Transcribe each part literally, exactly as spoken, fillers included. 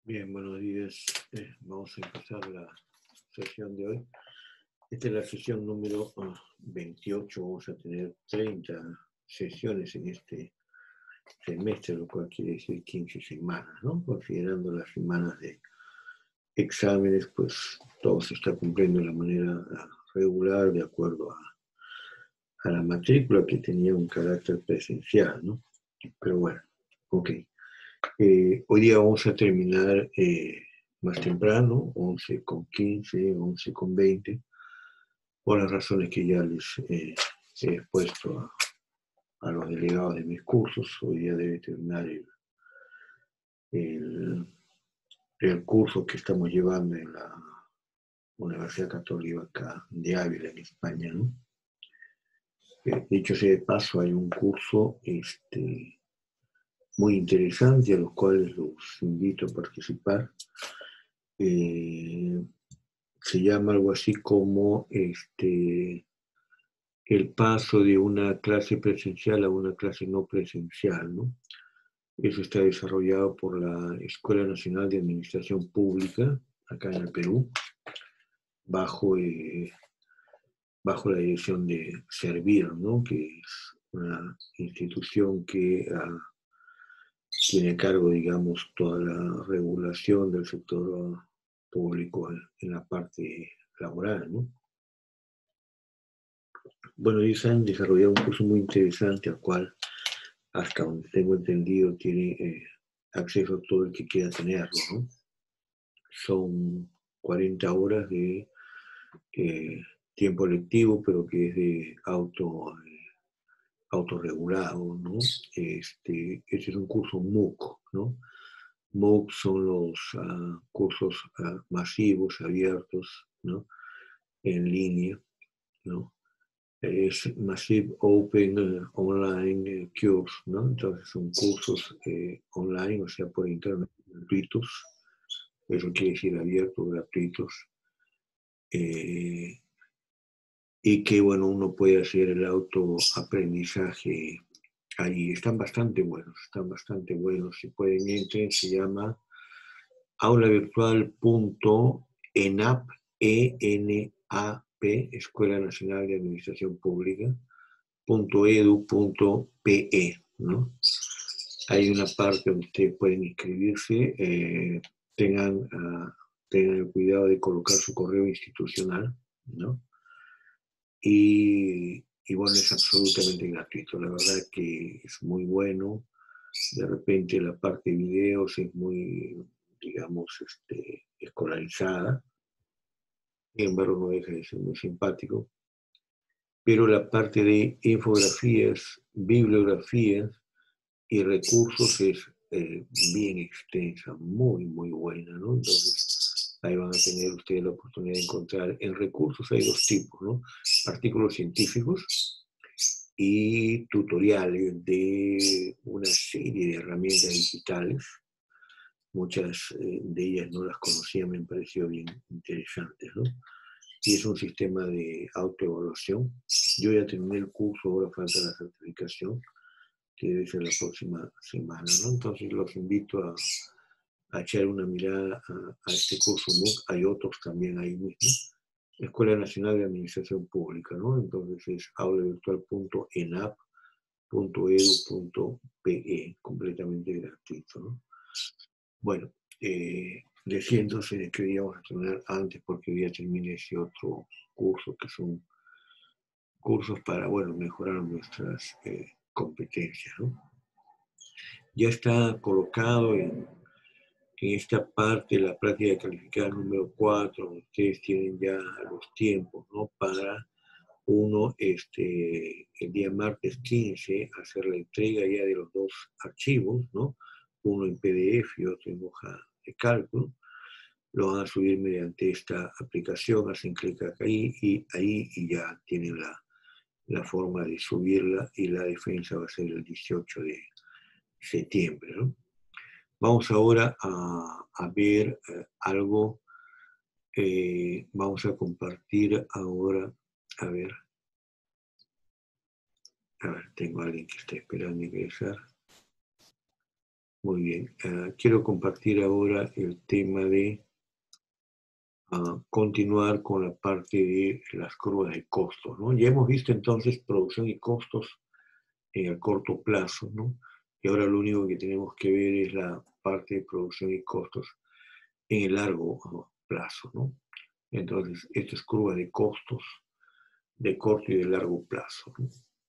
Bien, buenos días. Eh, vamos a empezar la sesión de hoy. Esta es la sesión número uh, veintiocho. Vamos a tener treinta sesiones en este semestre, lo cual quiere decir quince semanas, ¿no? Considerando las semanas de exámenes, pues todo se está cumpliendo de la manera uh, regular, de acuerdo a, a la matrícula que tenía un carácter presencial, ¿no? Pero bueno, ok. Eh, hoy día vamos a terminar eh, más temprano, once con quince, once con veinte, por las razones que ya les eh, he expuesto a, a los delegados de mis cursos. Hoy día debe terminar el, el, el curso que estamos llevando en la Universidad Católica de Ávila, en España, ¿no? Eh, dicho sea de paso, hay un curso este, muy interesante a los cuales los invito a participar. Eh, se llama algo así como este, el paso de una clase presencial a una clase no presencial, ¿no? Eso está desarrollado por la Escuela Nacional de Administración Pública, acá en el Perú, bajo, eh, bajo la dirección de Servir, ¿no? Que es una institución que uh, tiene a cargo, digamos, toda la regulación del sector público en la parte laboral, ¿no? Bueno, ellos han desarrollado un curso muy interesante al cual, hasta donde tengo entendido, tiene eh, acceso a todo el que quiera tenerlo, ¿no? Son cuarenta horas de eh, tiempo lectivo, pero que es de auto, eh, autorregulado, ¿no? Este, este es un curso MOOC, ¿no? MOOC son los uh, cursos uh, masivos, abiertos, ¿no? En línea, ¿no? Es Massive Open uh, Online uh, Course, ¿no? Entonces son cursos eh, online, o sea, por internet, gratuitos. Eso quiere decir abiertos, gratuitos. Eh, y que, bueno, uno puede hacer el autoaprendizaje ahí. Están bastante buenos, están bastante buenos. Si pueden, entren, se llama aulavirtual.enap, E N A P, Escuela Nacional de Administración Pública, .edu.pe, ¿no? Hay una parte donde ustedes pueden inscribirse, eh, tengan, uh, tengan el cuidado de colocar su correo institucional, ¿no? Y, y bueno, es absolutamente gratuito, la verdad que es muy bueno. De repente la parte de videos es muy, digamos, este, escolarizada, sin embargo no deja de ser muy simpático. Pero la parte de infografías, bibliografías y recursos es eh, bien extensa, muy, muy buena, ¿no? Entonces, ahí van a tener ustedes la oportunidad de encontrar. En recursos hay dos tipos, ¿no? Artículos científicos y tutoriales de una serie de herramientas digitales. Muchas eh, de ellas no las conocía, me han parecido bien interesantes, ¿no? Y es un sistema de autoevaluación. Yo ya terminé el curso, ahora falta la certificación, que debe ser la próxima semana, ¿no? Entonces los invito a, a echar una mirada a, a este curso MOOC. Hay otros también ahí mismo. Escuela Nacional de Administración Pública, ¿no? Entonces es aulavirtual.enap.edu.pe, completamente gratuito, ¿no? Bueno, eh, diciéndose de que hoy vamos a terminar antes porque hoy ya termine ese otro curso, que son cursos para, bueno, mejorar nuestras eh, competencias, ¿no? Ya está colocado en, en esta parte la práctica calificada número cuatro, donde ustedes tienen ya los tiempos, ¿no? Para uno, este, el día martes quince, hacer la entrega ya de los dos archivos, ¿no? Uno en P D F y otro en hoja de cálculo. Lo van a subir mediante esta aplicación, hacen clic ahí y ahí y ya tienen la, la forma de subirla, y la defensa va a ser el dieciocho de septiembre, ¿no? Vamos ahora a, a ver eh, algo, eh, vamos a compartir ahora, a ver, a ver, tengo a alguien que está esperando ingresar. Muy bien. Uh, quiero compartir ahora el tema de uh, continuar con la parte de las curvas de costos, ¿no? Ya hemos visto entonces producción y costos en el corto plazo, ¿no? Y ahora lo único que tenemos que ver es la parte de producción y costos en el largo plazo, ¿no? Entonces, esto es curva de costos de corto y de largo plazo, ¿no?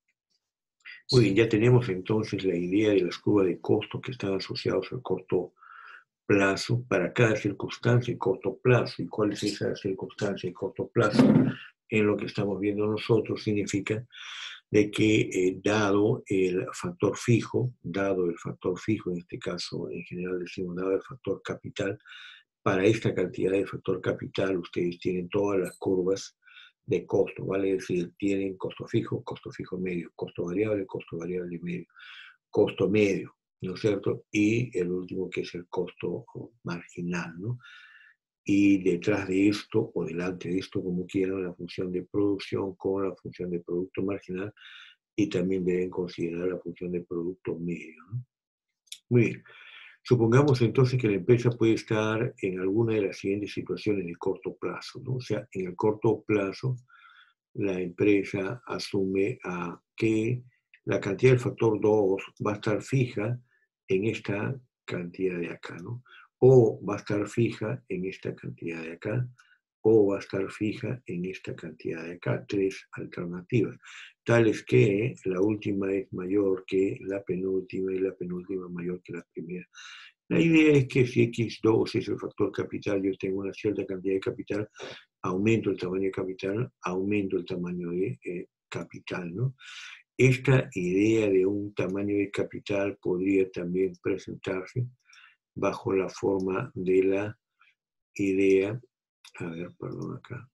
Muy bien, ya tenemos entonces la idea de las curvas de costos que están asociados al corto plazo para cada circunstancia y corto plazo. ¿Y cuál es esa circunstancia y corto plazo? En lo que estamos viendo nosotros significa de que eh, dado el factor fijo, dado el factor fijo, en este caso en general decimos dado el factor capital, para esta cantidad de factor capital ustedes tienen todas las curvas de costo, vale decir, tienen costo fijo, costo fijo medio, costo variable, costo variable medio, costo medio, ¿no es cierto? Y el último que es el costo marginal, ¿no? Y detrás de esto, o delante de esto, como quieran, la función de producción con la función de producto marginal, y también deben considerar la función de producto medio, ¿no? Muy bien. Supongamos entonces que la empresa puede estar en alguna de las siguientes situaciones de corto plazo, ¿no? O sea, en el corto plazo, la empresa asume a que la cantidad del factor dos va a estar fija en esta cantidad de acá, ¿no? O va a estar fija en esta cantidad de acá, o va a estar fija en esta cantidad de acá. Tres alternativas, tales que la última es mayor que la penúltima y la penúltima mayor que la primera. La idea es que si equis dos es el factor capital, yo tengo una cierta cantidad de capital, aumento el tamaño de capital, aumento el tamaño de eh, capital, ¿no? Esta idea de un tamaño de capital podría también presentarse bajo la forma de la idea, a ver, perdón acá,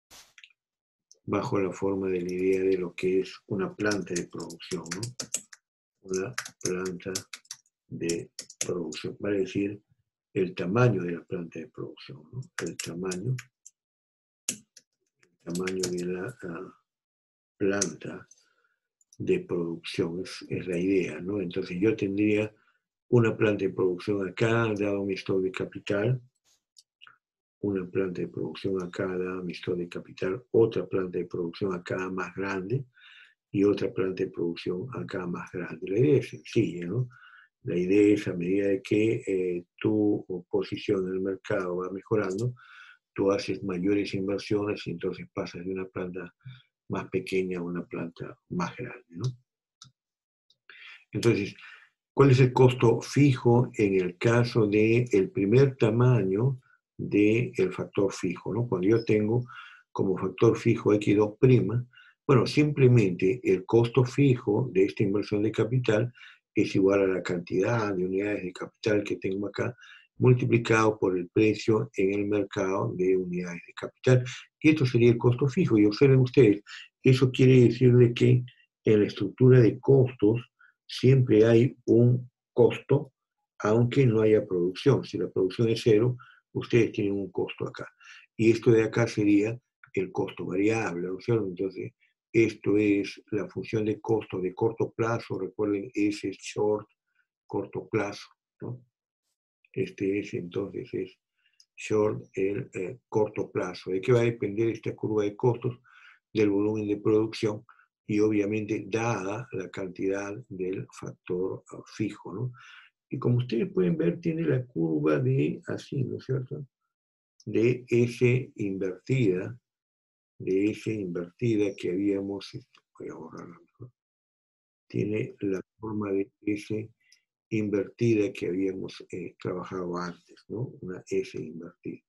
bajo la forma de la idea de lo que es una planta de producción, ¿no? Una planta de producción, vale decir, el tamaño de la planta de producción, ¿no? El tamaño, el tamaño de la uh, planta de producción, es, es la idea, ¿no? Entonces yo tendría una planta de producción acá, dado mi stock de capital, una planta de producción acá, dado mi stock de capital, otra planta de producción acá más grande y otra planta de producción acá más grande. La idea es sencilla, ¿no? La idea es a medida de que eh, tu posición en el mercado va mejorando, tú haces mayores inversiones y entonces pasas de una planta más pequeña a una planta más grande, ¿no? Entonces, ¿cuál es el costo fijo en el caso del primer tamaño del factor fijo, ¿no? Cuando yo tengo como factor fijo equis dos', bueno, simplemente el costo fijo de esta inversión de capital es igual a la cantidad de unidades de capital que tengo acá, multiplicado por el precio en el mercado de unidades de capital. Y esto sería el costo fijo. Y observen ustedes, eso quiere decir de que en la estructura de costos siempre hay un costo, aunque no haya producción. Si la producción es cero, ustedes tienen un costo acá. Y esto de acá sería el costo variable, ¿no es cierto? Entonces, esto es la función de costo de corto plazo. Recuerden, ese es short, corto plazo, ¿no? Este es entonces es short, el eh, corto plazo. ¿De qué va a depender esta curva de costos? Del volumen de producción y obviamente dada la cantidad del factor uh, fijo, ¿no? Y como ustedes pueden ver, tiene la curva de así, ¿no es cierto? De S invertida, de S invertida que habíamos, voy a borrarla mejor, tiene la forma de S invertida que habíamos eh, trabajado antes, ¿no? Una S invertida.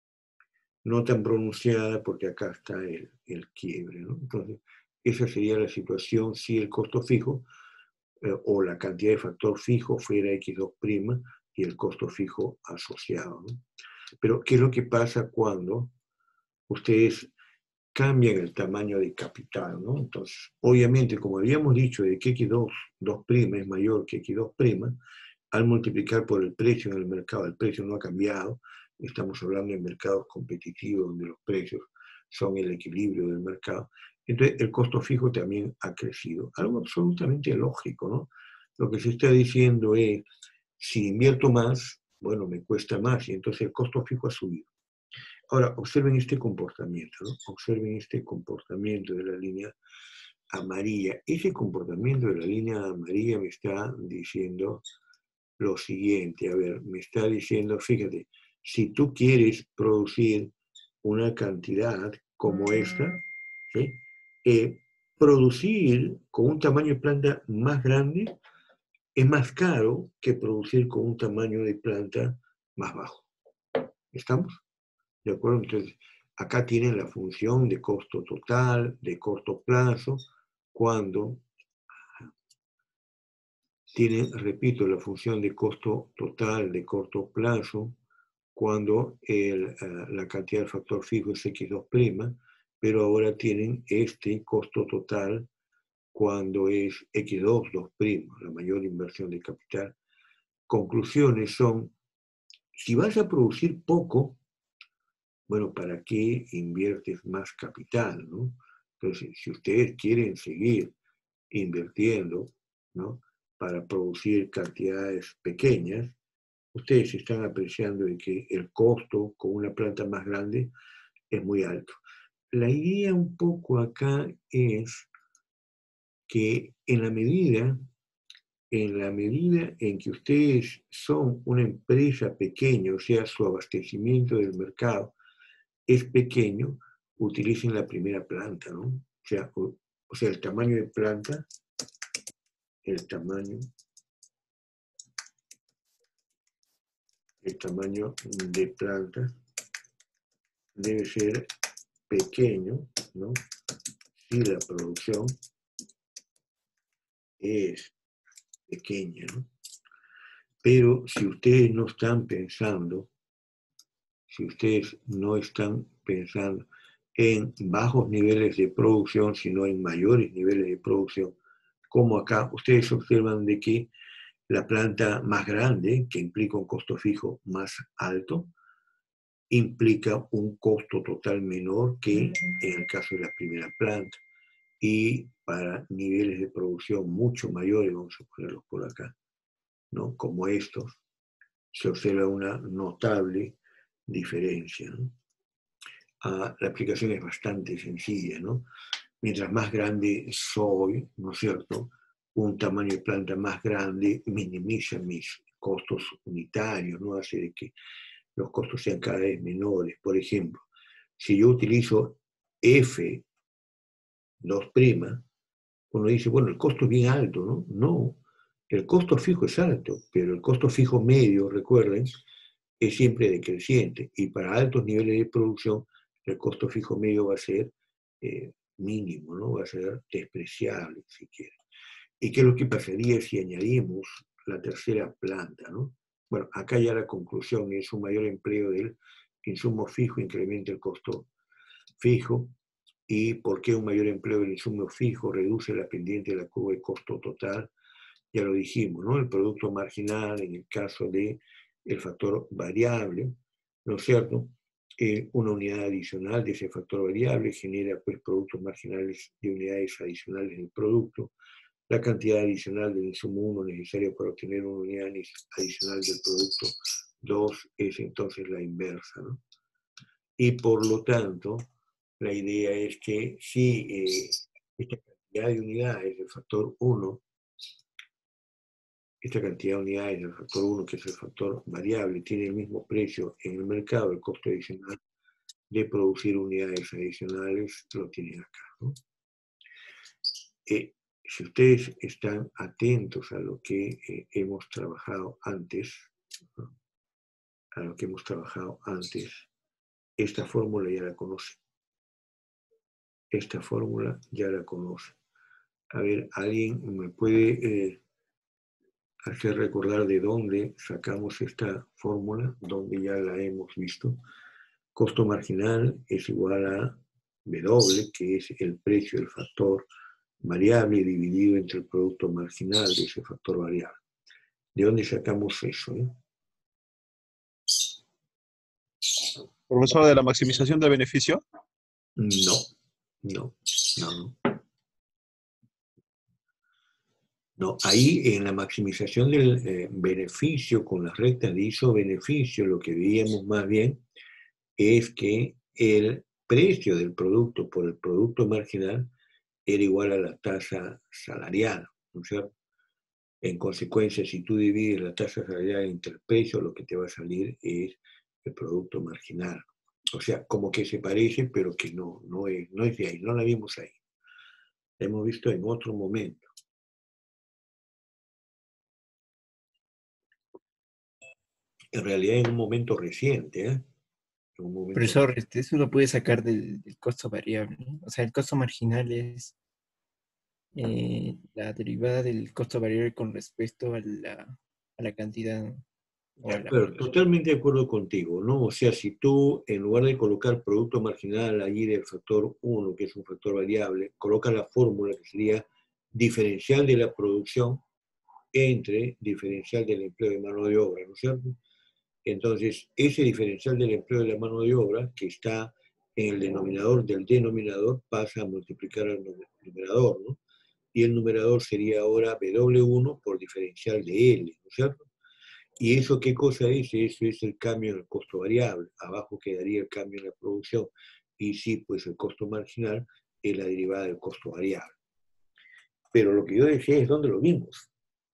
No tan pronunciada porque acá está el, el quiebre, ¿no? Entonces, esa sería la situación si el costo fijo eh, o la cantidad de factor fijo fuera equis dos' y el costo fijo asociado, ¿no? Pero, ¿qué es lo que pasa cuando ustedes cambian el tamaño de capital, ¿no? Entonces, obviamente, como habíamos dicho, de que equis dos' es mayor que equis dos', al multiplicar por el precio en el mercado, el precio no ha cambiado, estamos hablando de mercados competitivos donde los precios son el equilibrio del mercado, entonces el costo fijo también ha crecido. Algo absolutamente lógico, ¿no? Lo que se está diciendo es, Si invierto más, bueno, me cuesta más y entonces el costo fijo ha subido. Ahora, observen este comportamiento, ¿no? Observen este comportamiento de la línea amarilla. Ese comportamiento de la línea amarilla me está diciendo lo siguiente. A ver, me está diciendo, fíjate, si tú quieres producir una cantidad como esta, ¿sí? eh, producir con un tamaño de planta más grande es más caro que producir con un tamaño de planta más bajo. ¿Estamos? ¿De acuerdo? Entonces, acá tienen la función de costo total, de corto plazo, cuando tienen, repito, la función de costo total de corto plazo, cuando el, uh, la cantidad del factor fijo es equis dos', pero ahora tienen este costo total cuando es equis dos, dos', la mayor inversión de capital. Conclusiones son, si vas a producir poco, bueno, ¿para qué inviertes más capital, no? Entonces, si ustedes quieren seguir invirtiendo, ¿no?, para producir cantidades pequeñas, ustedes están apreciando de que el costo con una planta más grande es muy alto. La idea un poco acá es que en la medida, en la medida en que ustedes son una empresa pequeña, o sea, su abastecimiento del mercado es pequeño, utilicen la primera planta, ¿no? O sea, o, o sea, el tamaño de planta, el tamaño, el tamaño de planta debe ser pequeño, ¿no? Si la producción es pequeña, ¿no? Pero si ustedes no están pensando, si ustedes no están pensando en bajos niveles de producción, sino en mayores niveles de producción, como acá, ustedes observan de que la planta más grande, que implica un costo fijo más alto, implica un costo total menor que en el caso de la primera planta. Y para niveles de producción mucho mayores, vamos a ponerlos por acá, ¿no?, como estos, se observa una notable diferencia, ¿no? Ah, la aplicación es bastante sencilla, ¿no? Mientras más grande soy, ¿no es cierto?, un tamaño de planta más grande minimiza mis costos unitarios, ¿no? Hace de que los costos sean cada vez menores. Por ejemplo, si yo utilizo efe dos', uno dice, bueno, el costo es bien alto, ¿no? No, el costo fijo es alto, pero el costo fijo medio, recuerden, es siempre decreciente. Y para altos niveles de producción, el costo fijo medio va a ser eh, mínimo, ¿no? Va a ser despreciable, si quieren. ¿Y qué es lo que pasaría si añadimos la tercera planta, ¿no? Bueno, acá ya la conclusión es un mayor empleo del insumo fijo incrementa el costo fijo. ¿Y por qué un mayor empleo del insumo fijo reduce la pendiente de la curva de costo total? Ya lo dijimos, ¿no? El producto marginal, en el caso del factor variable, ¿no es cierto? Eh, una unidad adicional de ese factor variable genera, pues, productos marginales de unidades adicionales del producto. La cantidad adicional del insumo uno necesaria para obtener una unidad adicional del producto dos es entonces la inversa, ¿no? Y por lo tanto, la idea es que si eh, esta cantidad de unidades del factor uno, esta cantidad de unidades del factor uno, que es el factor variable, tiene el mismo precio en el mercado, el costo adicional de producir unidades adicionales lo tienen acá, ¿no? Eh, si ustedes están atentos a lo que eh, hemos trabajado antes, ¿no?, a lo que hemos trabajado antes, esta fórmula ya la conocen. Esta fórmula ya la conocen. A ver, ¿alguien me puede eh, hacer recordar de dónde sacamos esta fórmula? Donde ya la hemos visto. Costo marginal es igual a W, que es el precio del factor variable dividido entre el producto marginal de ese factor variable. ¿De dónde sacamos eso? Eh? Profesor, de la maximización de beneficio. No, no, no, no. No, ahí en la maximización del eh, beneficio con las rectas de iso-beneficio, lo que veíamos más bien es que el precio del producto por el producto marginal era igual a la tasa salarial, ¿no es cierto? En consecuencia, si tú divides la tasa salarial entre el precio, lo que te va a salir es el producto marginal. O sea, como que se parece, pero que no, no es, no es de ahí, no la vimos ahí. La hemos visto en otro momento. En realidad en un momento reciente, ¿eh? En un momento Profesor, reciente. este, eso lo puede sacar del, del costo variable, ¿no? O sea, el costo marginal es eh, la derivada del costo variable con respecto a la, a la cantidad o a Ya, la pero producción. totalmente de acuerdo contigo, ¿no? O sea, si tú, en lugar de colocar producto marginal allí del factor uno, que es un factor variable, colocas la fórmula que sería diferencial de la producción entre diferencial del empleo de mano de obra, ¿no es cierto? Entonces, ese diferencial del empleo de la mano de obra, que está en el denominador del denominador, pasa a multiplicar al numerador, ¿no? Y el numerador sería ahora W uno por diferencial de L, ¿no es cierto? ¿Y eso qué cosa es? Eso es el cambio en el costo variable. Abajo quedaría el cambio en la producción. Y sí, pues el costo marginal es la derivada del costo variable. Pero lo que yo decía es dónde lo vimos.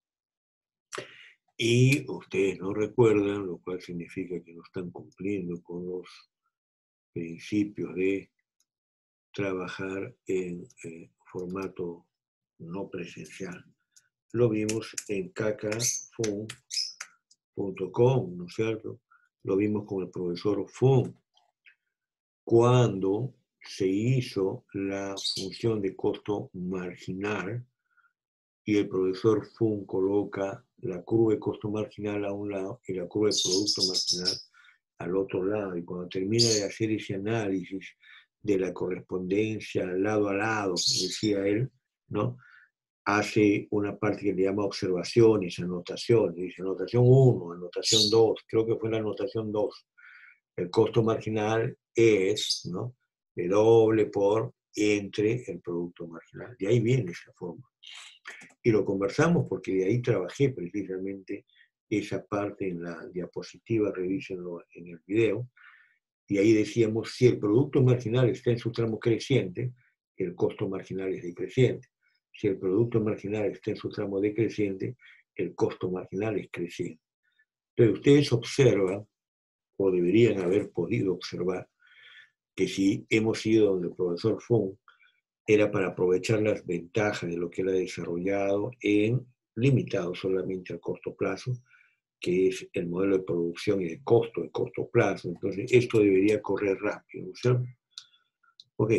Y ustedes no recuerdan, lo cual significa que no están cumpliendo con los principios de trabajar en eh, formato no presencial. Lo vimos en cacafun punto com, ¿no es cierto? Lo vimos con el profesor Fun, cuando se hizo la función de costo marginal y el profesor Fun coloca la curva de costo marginal a un lado y la curva de producto marginal al otro lado. Y cuando termina de hacer ese análisis de la correspondencia lado a lado, decía él, ¿no? Hace una parte que le llama observaciones, anotaciones. Dice anotación uno, anotación dos, creo que fue la anotación dos. El costo marginal es, ¿no? W por entre el producto marginal. De ahí viene esa forma. Y lo conversamos porque de ahí trabajé precisamente esa parte en la diapositiva, revísenlo en el video, y ahí decíamos, si el producto marginal está en su tramo creciente, el costo marginal es decreciente. Si el producto marginal está en su tramo decreciente, el costo marginal es creciente. Entonces ustedes observan, o deberían haber podido observar, que si hemos ido donde el profesor Fung, era para aprovechar las ventajas de lo que él ha desarrollado en limitado solamente al corto plazo, que es el modelo de producción y de costo de corto plazo. Entonces, esto debería correr rápido, ¿no es cierto? Ok,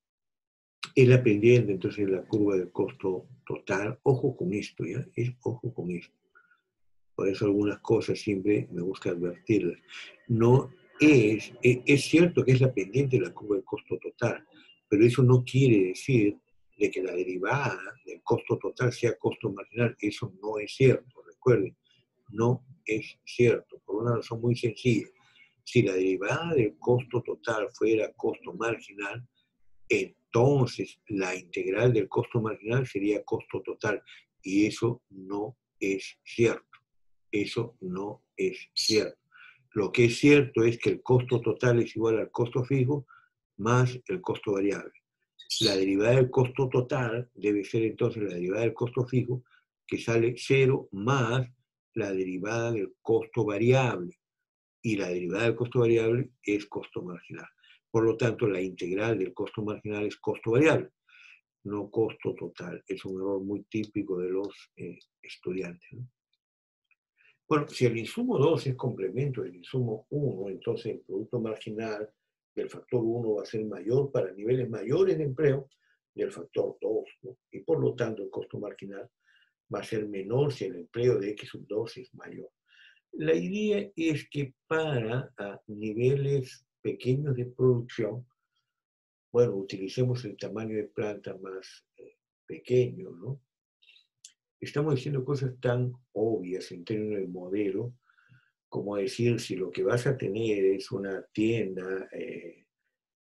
es la pendiente, entonces, la curva del costo total. Ojo con esto, ¿ya? Es ojo con esto. Por eso algunas cosas siempre me gusta advertirlas. No es, es, es cierto que es la pendiente de la curva del costo total, pero eso no quiere decir de que la derivada del costo total sea costo marginal. Eso no es cierto, recuerden, no es cierto, por una razón muy sencilla. Si la derivada del costo total fuera costo marginal, entonces la integral del costo marginal sería costo total, y eso no es cierto. Eso no es cierto. Lo que es cierto es que el costo total es igual al costo fijo más el costo variable. La derivada del costo total debe ser entonces la derivada del costo fijo, que sale cero más la derivada del costo variable. Y la derivada del costo variable es costo marginal. Por lo tanto, la integral del costo marginal es costo variable, no costo total. Es un error muy típico de los eh, estudiantes, ¿no? Bueno, si el insumo dos es complemento del insumo uno, entonces el producto marginal del factor uno va a ser mayor para niveles mayores de empleo del factor dos, ¿no? Y por lo tanto el costo marginal va a ser menor si el empleo de X sub dos es mayor. La idea es que para a niveles pequeños de producción, bueno, utilicemos el tamaño de planta más eh, pequeño, ¿no? Estamos diciendo cosas tan obvias en términos de modelo, como decir, si lo que vas a tener es una tienda eh,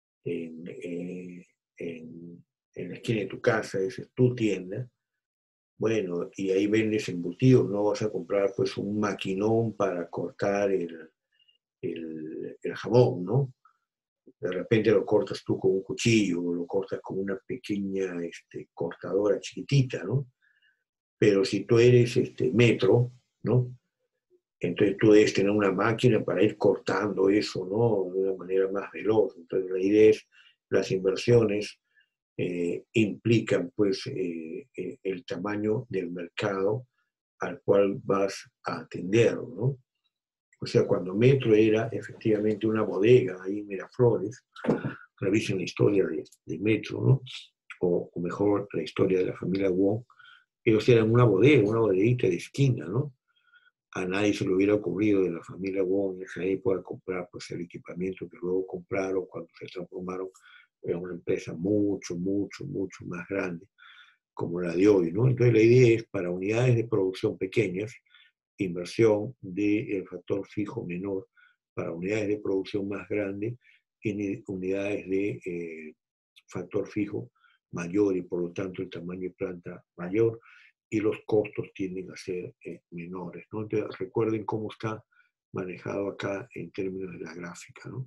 en, eh, en, en la esquina de tu casa, esa es tu tienda, Bueno, y ahí vendes embutidos, no vas a comprar pues un maquinón para cortar el, el, el jamón, ¿no? De repente lo cortas tú con un cuchillo, o lo cortas con una pequeña este, cortadora chiquitita, ¿no? Pero si tú eres este, metro, ¿no? Entonces tú debes tener una máquina para ir cortando eso, ¿no? De una manera más veloz. Entonces la idea es, las inversiones eh, implican pues eh, eh, el tamaño del mercado al cual vas a atender, ¿no? O sea, cuando Metro era efectivamente una bodega ahí en Miraflores, revisen la historia de, de Metro, ¿no? O, o mejor, la historia de la familia Wong, ellos eran una bodega, una bodeguita de esquina, ¿no? A nadie se le hubiera ocurrido de la familia Wong en esa época comprar pues, el equipamiento que luego compraron cuando se transformaron en una empresa mucho, mucho, mucho más grande como la de hoy, ¿no? Entonces la idea es para unidades de producción pequeñas, inversión del factor fijo menor, para unidades de producción más grandes, en unidades de eh, factor fijo mayor y por lo tanto el tamaño de planta mayor y los costos tienden a ser eh, menores, ¿no? Entonces, recuerden cómo está manejado acá en términos de la gráfica, ¿no?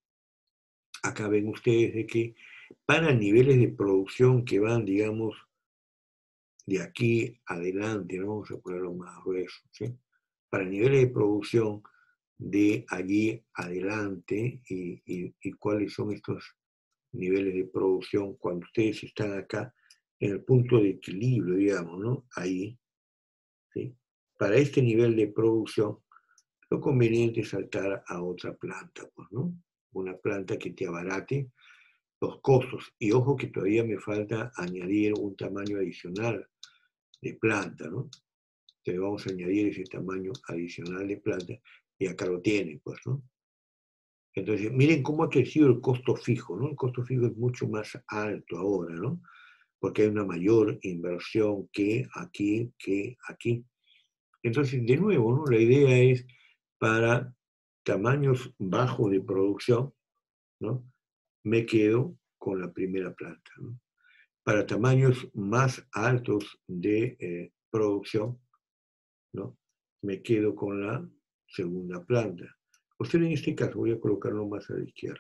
Acá ven ustedes de que para niveles de producción que van, digamos, de aquí adelante, ¿no? Vamos a ponerlo más grueso, ¿sí? Para niveles de producción de allí adelante y, y, y cuáles son estos niveles de producción cuando ustedes están acá en el punto de equilibrio, digamos, ¿no? Ahí, ¿sí? Para este nivel de producción, lo conveniente es saltar a otra planta, pues, ¿no? Una planta que te abarate los costos. Y ojo que todavía me falta añadir un tamaño adicional de planta, ¿no? Entonces vamos a añadir ese tamaño adicional de planta y acá lo tienen, pues, ¿no? Entonces, miren cómo ha crecido el costo fijo, ¿no? El costo fijo es mucho más alto ahora, ¿no? Porque hay una mayor inversión que aquí, que aquí. Entonces, de nuevo, ¿no? La idea es para tamaños bajos de producción, ¿no? Me quedo con la primera planta, ¿no? Para tamaños más altos de eh, producción, ¿no? Me quedo con la segunda planta. Observen en este caso, voy a colocarlo más a la izquierda.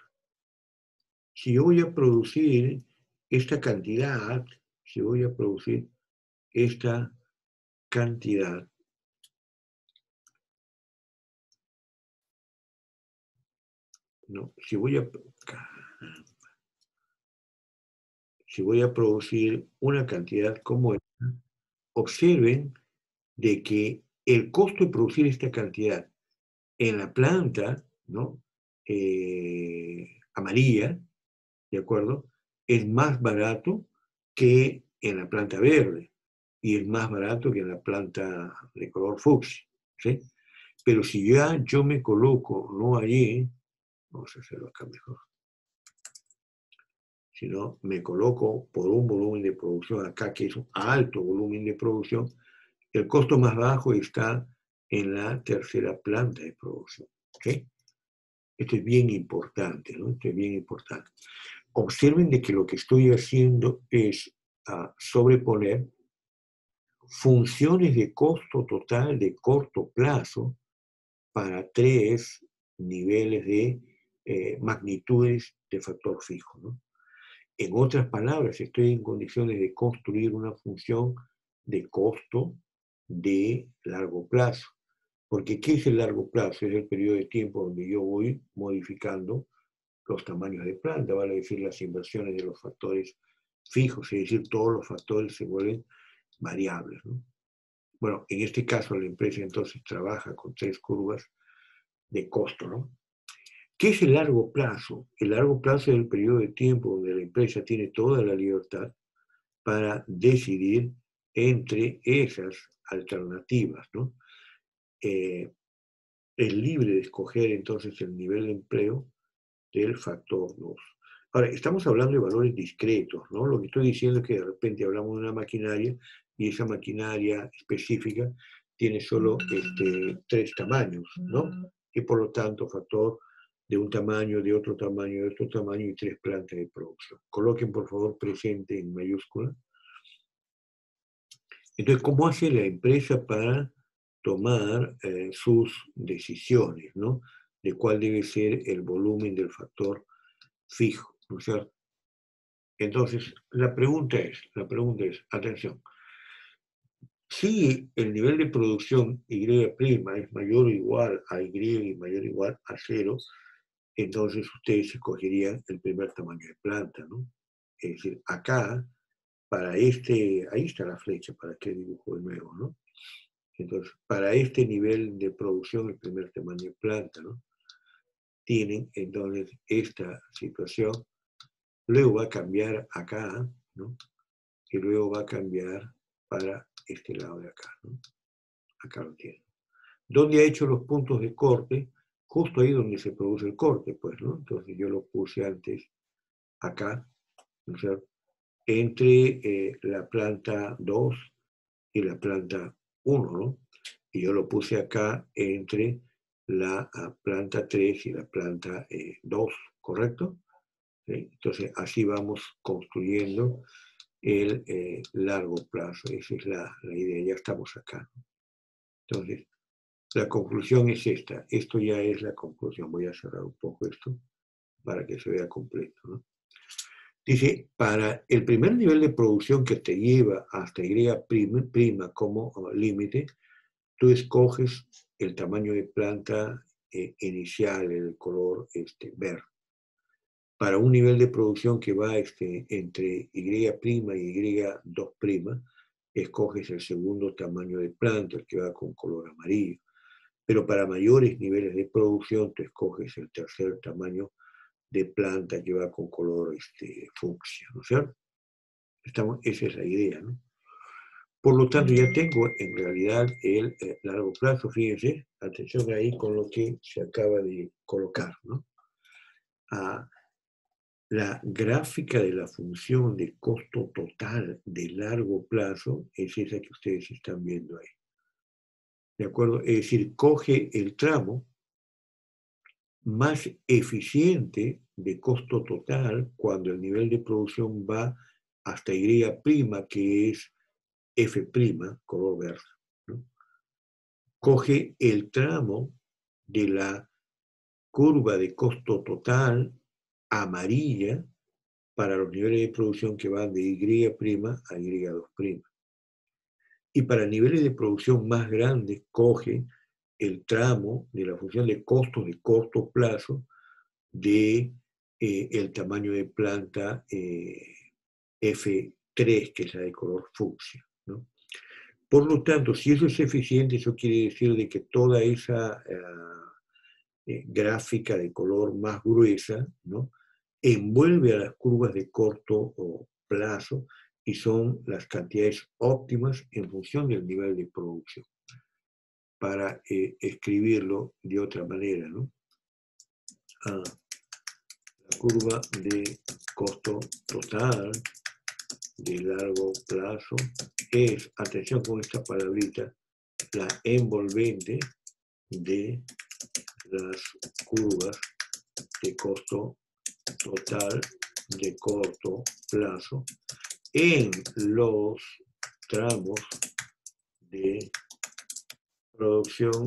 Si yo voy a producir esta cantidad, si voy a producir esta cantidad, no, si voy a, si voy a producir una cantidad como esta, observen de que el costo de producir esta cantidad en la planta, ¿no? Eh, amarilla, ¿de acuerdo? Es más barato que en la planta verde y es más barato que en la planta de color fucsia, ¿sí? Pero si ya yo me coloco, no allí, vamos a hacerlo acá mejor, sino me coloco por un volumen de producción acá, que es un alto volumen de producción, el costo más bajo está en la tercera planta de producción, ¿ok? Esto es bien importante, ¿no? Esto es bien importante. Observen de que lo que estoy haciendo es uh, sobreponer funciones de costo total de corto plazo para tres niveles de eh, magnitudes de factor fijo, ¿no? En otras palabras, estoy en condiciones de construir una función de costo de largo plazo. Porque ¿qué es el largo plazo? Es el periodo de tiempo donde yo voy modificando los tamaños de planta, vale decir, las inversiones de los factores fijos, es decir, todos los factores se vuelven variables, ¿no? Bueno, en este caso la empresa entonces trabaja con tres curvas de costo, ¿no? ¿Qué es el largo plazo? El largo plazo es el periodo de tiempo donde la empresa tiene toda la libertad para decidir entre esas alternativas, ¿no? Eh, es libre de escoger entonces el nivel de empleo del factor dos. Ahora, estamos hablando de valores discretos, ¿no? Lo que estoy diciendo es que de repente hablamos de una maquinaria y esa maquinaria específica tiene solo este, tres tamaños, ¿no? Y por lo tanto, factor de un tamaño, de otro tamaño, de otro tamaño y tres plantas de producción. Coloquen, por favor, presente en mayúscula. Entonces, ¿cómo hace la empresa para tomar eh, sus decisiones, ¿no? De cuál debe ser el volumen del factor fijo, ¿no es cierto? Entonces, la pregunta es, la pregunta es, atención, si el nivel de producción Y' es mayor o igual a Y y mayor o igual a cero, entonces ustedes escogerían el primer tamaño de planta, ¿no? Es decir, acá, para este, ahí está la flecha, para que dibujo de nuevo, ¿no? Entonces, para este nivel de producción, el primer tamaño de planta, ¿no? Tienen entonces esta situación, luego va a cambiar acá, ¿no? Y luego va a cambiar para este lado de acá, ¿no? Acá lo tienen. ¿Dónde ha hecho los puntos de corte? Justo ahí donde se produce el corte, pues, ¿no? Entonces yo lo puse antes acá, ¿no es cierto? Entre eh, la planta dos y la planta uno, ¿no? Y yo lo puse acá entre la uh, planta tres y la planta eh, dos, ¿correcto? ¿Sí? Entonces así vamos construyendo el eh, largo plazo. Esa es la, la idea, ya estamos acá. Entonces, la conclusión es esta. Esto ya es la conclusión. Voy a cerrar un poco esto para que se vea completo, ¿no? Dice, para el primer nivel de producción que te lleva hasta Y' prima, prima como uh, límite, tú escoges el tamaño de planta eh, inicial, el color este, verde. Para un nivel de producción que va este, entre Y' y Y dos', escoges el segundo tamaño de planta, el que va con color amarillo. Pero para mayores niveles de producción, tú escoges el tercer tamaño de planta que va con color este, fucsia, ¿no es cierto? Estamos, esa es la idea, ¿no? Por lo tanto, ya tengo en realidad el eh, largo plazo, fíjense, atención ahí con lo que se acaba de colocar, ¿no? Ah, la gráfica de la función de costo total de largo plazo es esa que ustedes están viendo ahí. ¿De acuerdo? Es decir, coge el tramo más eficiente de costo total cuando el nivel de producción va hasta Y', que es F', color verde, ¿no? Coge el tramo de la curva de costo total amarilla para los niveles de producción que van de Y' a Y dos'. Y para niveles de producción más grandes, coge el tramo de la función de costos de corto plazo de eh, el tamaño de planta eh, F tres, que es la de color fucsia, ¿no? Por lo tanto, si eso es eficiente, eso quiere decir de que toda esa uh, eh, gráfica de color más gruesa, ¿no?, envuelve a las curvas de corto plazo y son las cantidades óptimas en función del nivel de producción. Para eh, escribirlo de otra manera, ¿no? Ah, la curva de costo total de largo plazo es, atención con esta palabrita, la envolvente de las curvas de costo total de corto plazo en los tramos de producción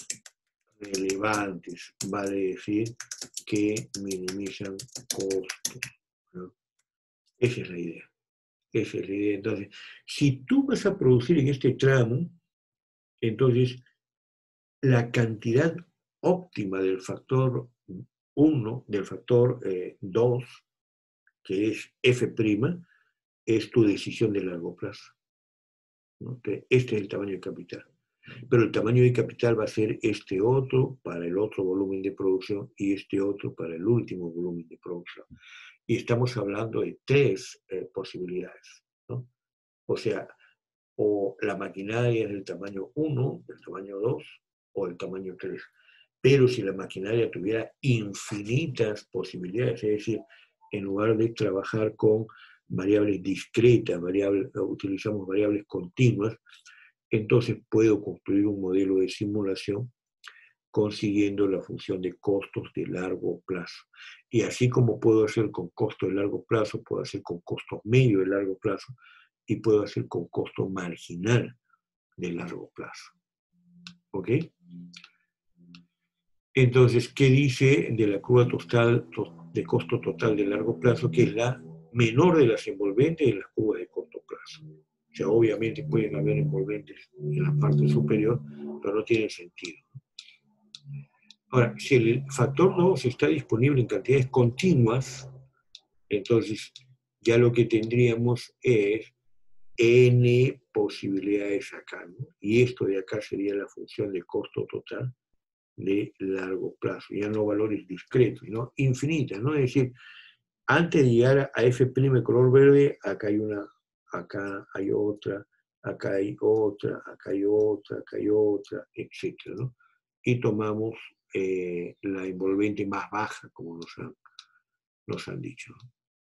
relevantes, vale decir que minimizan costos, ¿no? Esa es la idea. Esa es la idea. Entonces, si tú vas a producir en este tramo, entonces la cantidad óptima del factor uno, del factor eh, dos, que es F', es tu decisión de largo plazo, ¿no? Este es el tamaño de capital. Pero el tamaño de capital va a ser este otro para el otro volumen de producción y este otro para el último volumen de producción. Y estamos hablando de tres eh, posibilidades, ¿no? O sea, o la maquinaria es del tamaño uno, del tamaño dos o del tamaño tres. Pero si la maquinaria tuviera infinitas posibilidades, es decir, en lugar de trabajar con variables discretas, variables, utilizamos variables continuas, entonces puedo construir un modelo de simulación consiguiendo la función de costos de largo plazo. Y así como puedo hacer con costos de largo plazo, puedo hacer con costos medio de largo plazo, y puedo hacer con costo marginal de largo plazo. ¿Ok? Entonces, ¿qué dice de la curva total de costo total de largo plazo? Que es la menor de las envolventes de las curvas de corto plazo. O sea, obviamente pueden haber envolventes en la parte superior, pero no tiene sentido. Ahora, si el factor dos está disponible en cantidades continuas, entonces ya lo que tendríamos es n posibilidades acá, ¿no? Y esto de acá sería la función de costo total de largo plazo, ya no valores discretos, ¿no? Infinitas, ¿no? Es decir, antes de llegar a F' de color verde, acá hay una, acá hay otra, acá hay otra, acá hay otra, acá hay otra, etcétera, ¿no? Y tomamos eh, la envolvente más baja, como nos han, nos han dicho, ¿no?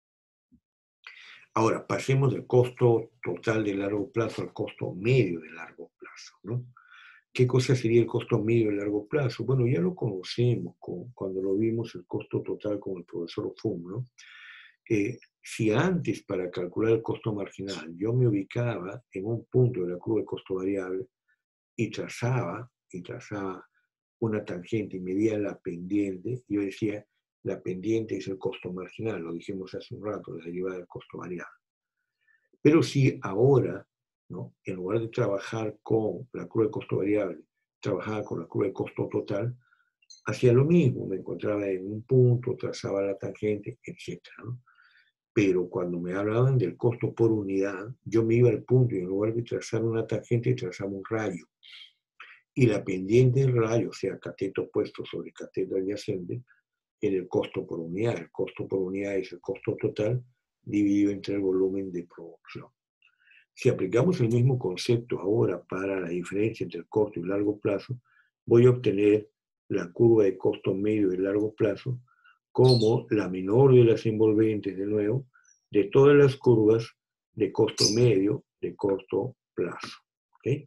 Ahora, pasemos del costo total de largo plazo al costo medio de largo plazo, ¿no? ¿Qué cosa sería el costo medio de largo plazo? Bueno, ya lo conocemos con, cuando lo vimos el costo total con el profesor Fum, ¿no? Eh, si antes para calcular el costo marginal yo me ubicaba en un punto de la curva de costo variable y trazaba, y trazaba una tangente y medía la pendiente, yo decía, la pendiente es el costo marginal, lo dijimos hace un rato, la derivada del costo variable. Pero si ahora, ¿no?, en lugar de trabajar con la curva de costo variable, trabajaba con la curva de costo total, hacía lo mismo, me encontraba en un punto, trazaba la tangente, etcétera, ¿no? Pero cuando me hablaban del costo por unidad, yo me iba al punto y en lugar de trazar una tangente, trazaba un rayo. Y la pendiente del rayo, o sea, cateto opuesto sobre cateto adyacente, era el costo por unidad. El costo por unidad es el costo total dividido entre el volumen de producción. Si aplicamos el mismo concepto ahora para la diferencia entre el corto y largo plazo, voy a obtener la curva de costo medio de largo plazo como la menor de las envolventes, de nuevo, de todas las curvas de costo medio de corto plazo. ¿Okay?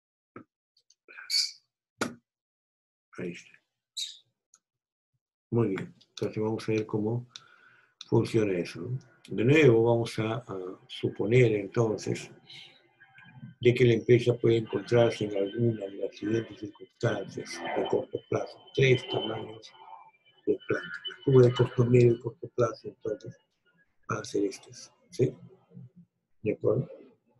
Ahí está. Muy bien. Entonces vamos a ver cómo funciona eso, ¿no? De nuevo vamos a, a suponer entonces de que la empresa puede encontrarse en alguna de las siguientes circunstancias de corto plazo. Tres tamaños de planta. La curva de costo medio y corto plazo, entonces, van a ser estas. ¿Sí? ¿De acuerdo?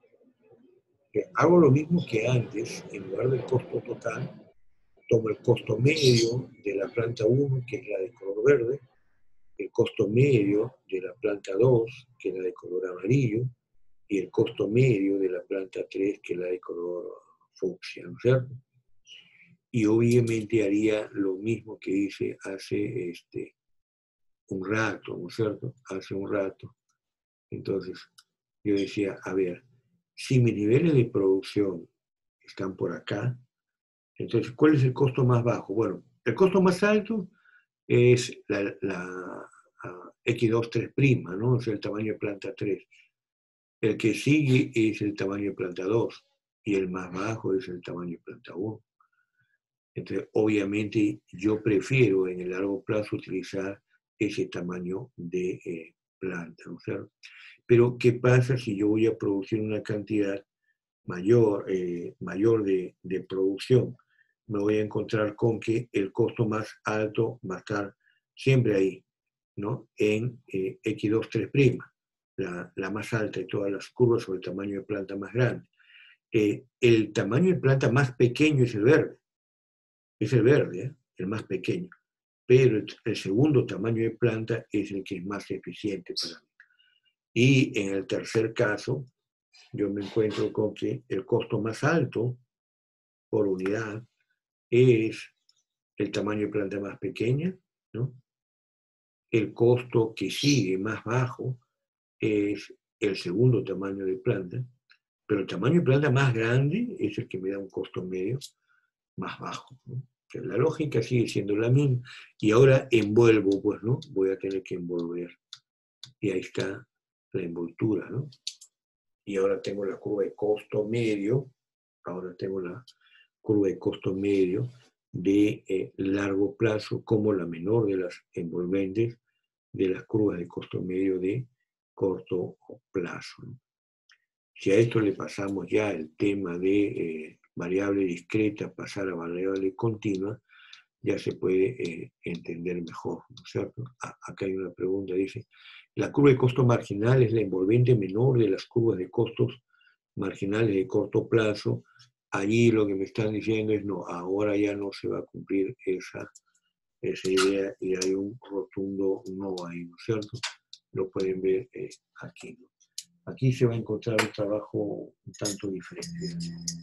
Hago lo mismo que antes, en lugar del costo total, tomo el costo medio de la planta uno, que es la de color verde, el costo medio de la planta dos, que es la de color amarillo, y el costo medio de la planta tres, que es la de color fucsia, ¿no es cierto? Y obviamente haría lo mismo que hice hace este, un rato, ¿no es cierto? Hace un rato. Entonces, yo decía, a ver, si mis niveles de producción están por acá, entonces, ¿cuál es el costo más bajo? Bueno, el costo más alto es la, la X dos tres', ¿no? Es el tamaño de planta tres. El que sigue es el tamaño de planta dos y el más bajo es el tamaño de planta uno. Entonces, obviamente, yo prefiero en el largo plazo utilizar ese tamaño de eh, planta, ¿no es cierto? Pero, ¿qué pasa si yo voy a producir una cantidad mayor, eh, mayor de, de producción? Me voy a encontrar con que el costo más alto va a estar siempre ahí, ¿no? En eh, X dos tres', la, la más alta de todas las curvas sobre el tamaño de planta más grande. Eh, el tamaño de planta más pequeño es el verde, es el verde, ¿eh? El más pequeño, pero el, el segundo tamaño de planta es el que es más eficiente para mí. Y en el tercer caso, yo me encuentro con que el costo más alto por unidad es el tamaño de planta más pequeña, ¿no? El costo que sigue más bajo es el segundo tamaño de planta, pero el tamaño de planta más grande es el que me da un costo medio más bajo, ¿no? Que la lógica sigue siendo la misma. Y ahora envuelvo, pues, ¿no? Voy a tener que envolver. Y ahí está la envoltura, ¿no? Y ahora tengo la curva de costo medio, ahora tengo la curva de costo medio de eh, largo plazo como la menor de las envolventes de las curvas de costo medio de corto plazo, ¿no? Si a esto le pasamos ya el tema de eh, variable discreta, pasar a variable continua, ya se puede eh, entender mejor, ¿no es cierto? A, acá hay una pregunta, dice, la curva de costo marginal es la envolvente menor de las curvas de costos marginales de corto plazo. Allí lo que me están diciendo es, no, ahora ya no se va a cumplir esa, esa idea y hay un rotundo no ahí, ¿no es cierto? Lo pueden ver eh, aquí, ¿no? Aquí se va a encontrar un trabajo un tanto diferente.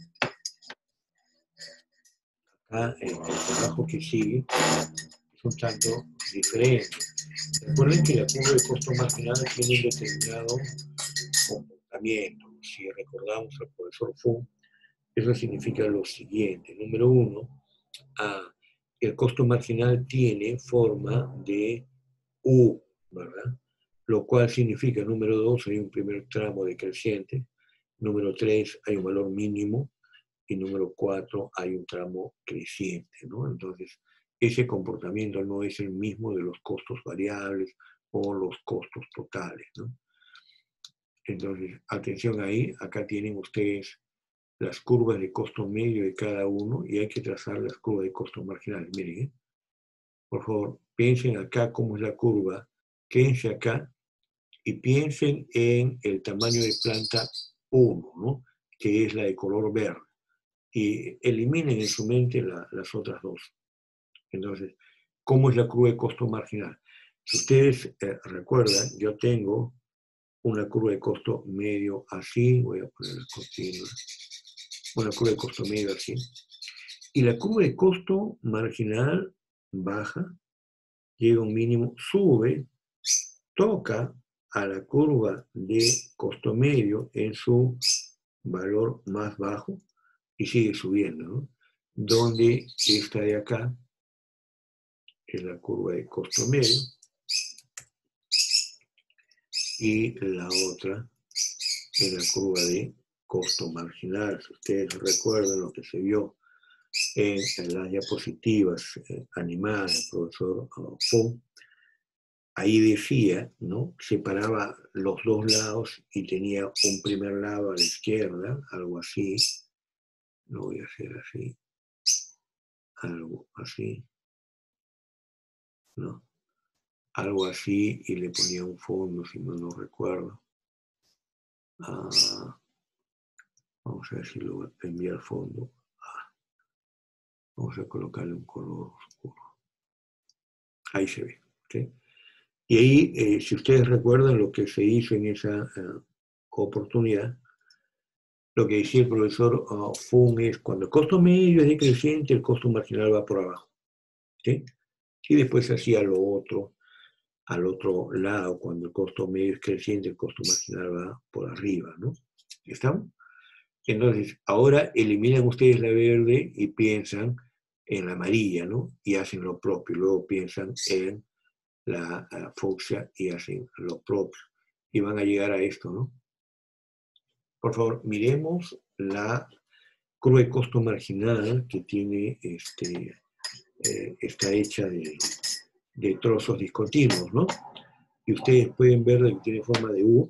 Acá el trabajo que sigue es un tanto diferente. Recuerden que la curva de costo marginal tiene un determinado comportamiento. Si recordamos al profesor Fu, eso significa lo siguiente. Número uno, ah, el costo marginal tiene forma de U, ¿verdad? Lo cual significa, número dos, hay un primer tramo decreciente. Número tres, hay un valor mínimo. Y número cuatro, hay un tramo creciente, ¿no? Entonces, ese comportamiento no es el mismo de los costos variables o los costos totales, ¿no? Entonces, atención ahí, acá tienen ustedes las curvas de costo medio de cada uno y hay que trazar las curvas de costo marginal. Miren, ¿eh? Por favor, piensen acá cómo es la curva, quédense acá y piensen en el tamaño de planta uno, ¿no? Que es la de color verde. Y eliminen en su mente la, las otras dos. Entonces, ¿cómo es la curva de costo marginal? Si ustedes eh, recuerdan, yo tengo una curva de costo medio así, voy a poner continua, una curva de costo medio así, y la curva de costo marginal baja, llega a un mínimo, sube, toca a la curva de costo medio en su valor más bajo y sigue subiendo, ¿no? Donde esta de acá es la curva de costo medio y la otra es la curva de costo marginal. Si ustedes recuerdan lo que se vio en, en las diapositivas eh, animadas del profesor uh, Fu, ahí decía, ¿no? Separaba los dos lados y tenía un primer lado a la izquierda, algo así, lo voy a hacer así, algo así, ¿no? Algo así y le ponía un fondo, si no lo recuerdo. Ah, vamos a ver si lo envía al fondo. Ah, vamos a colocarle un color oscuro. Ahí se ve, ¿sí? Y ahí, eh, si ustedes recuerdan lo que se hizo en esa uh, oportunidad, lo que decía el profesor uh, Fung es, cuando el costo medio es decreciente, el costo marginal va por abajo, ¿sí? Y después se hacía lo otro, al otro lado, cuando el costo medio es creciente, el costo marginal va por arriba, ¿no? ¿Estamos? Entonces, ahora eliminan ustedes la verde y piensan en la amarilla, ¿no? Y hacen lo propio. Luego piensan en la uh, fucsia y hacen lo propio. Y van a llegar a esto, ¿no? Por favor, miremos la curva de costo marginal que tiene, este, eh, está hecha de, de trozos discontinuos, ¿no? Y ustedes pueden ver que tiene forma de U.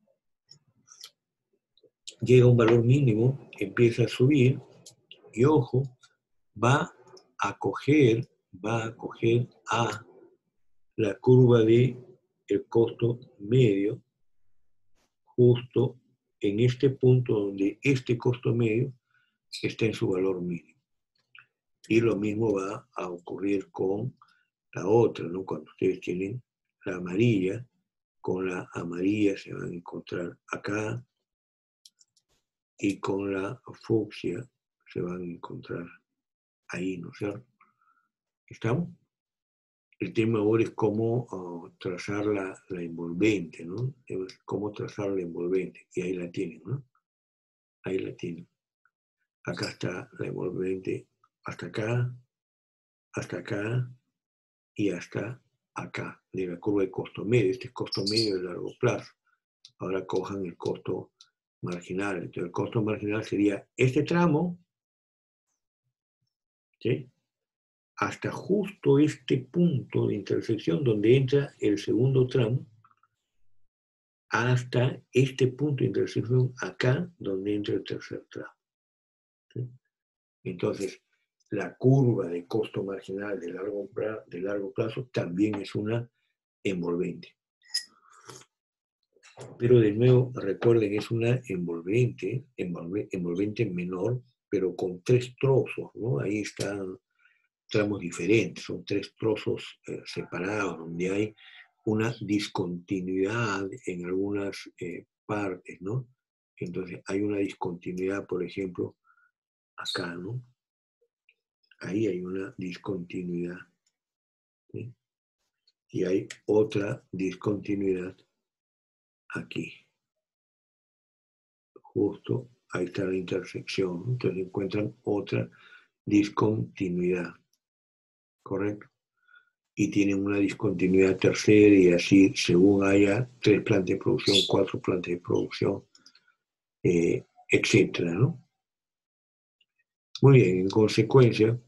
Llega a un valor mínimo, empieza a subir y, ojo, va a coger, va a coger a la curva de el costo medio justo en este punto donde este costo medio está en su valor mínimo. Y lo mismo va a ocurrir con la otra, ¿no? Cuando ustedes tienen la amarilla, con la amarilla se van a encontrar acá y con la fucsia se van a encontrar ahí, ¿no es cierto? ¿Estamos? El tema ahora es cómo uh, trazar la, la envolvente, ¿no? Es cómo trazar la envolvente. Y ahí la tienen, ¿no? Ahí la tienen. Acá está la envolvente hasta acá, hasta acá y hasta acá, de la curva de costo medio. Este es costo medio de largo plazo. Ahora cojan el costo marginal. Entonces el costo marginal sería este tramo, ¿sí? Hasta justo este punto de intersección donde entra el segundo tramo, hasta este punto de intersección acá, donde entra el tercer tramo. ¿Sí? Entonces, la curva de costo marginal de largo, de largo plazo también es una envolvente. Pero de nuevo, recuerden, es una envolvente, envolvente menor, pero con tres trozos, ¿no? Ahí están tramos diferentes, son tres trozos eh, separados, donde hay una discontinuidad en algunas eh, partes, ¿no? Entonces, hay una discontinuidad, por ejemplo, acá, ¿no? Ahí hay una discontinuidad, ¿sí? Y hay otra discontinuidad aquí. Justo ahí está la intersección, ¿no? Entonces encuentran otra discontinuidad, ¿correcto? Y tienen una discontinuidad tercera y así, según haya tres plantas de producción, cuatro plantas de producción, eh, etcétera, ¿no? Muy bien, en consecuencia,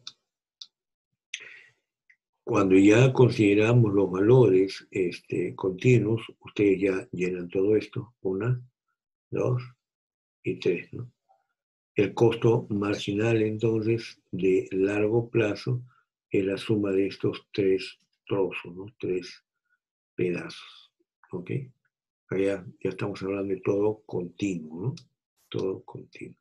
cuando ya consideramos los valores este, continuos, ustedes ya llenan todo esto, una, dos y tres, ¿no? El costo marginal, entonces, de largo plazo es la suma de estos tres trozos, ¿no? Tres pedazos, ¿ok? Allá ya estamos hablando de todo continuo, ¿no? Todo continuo.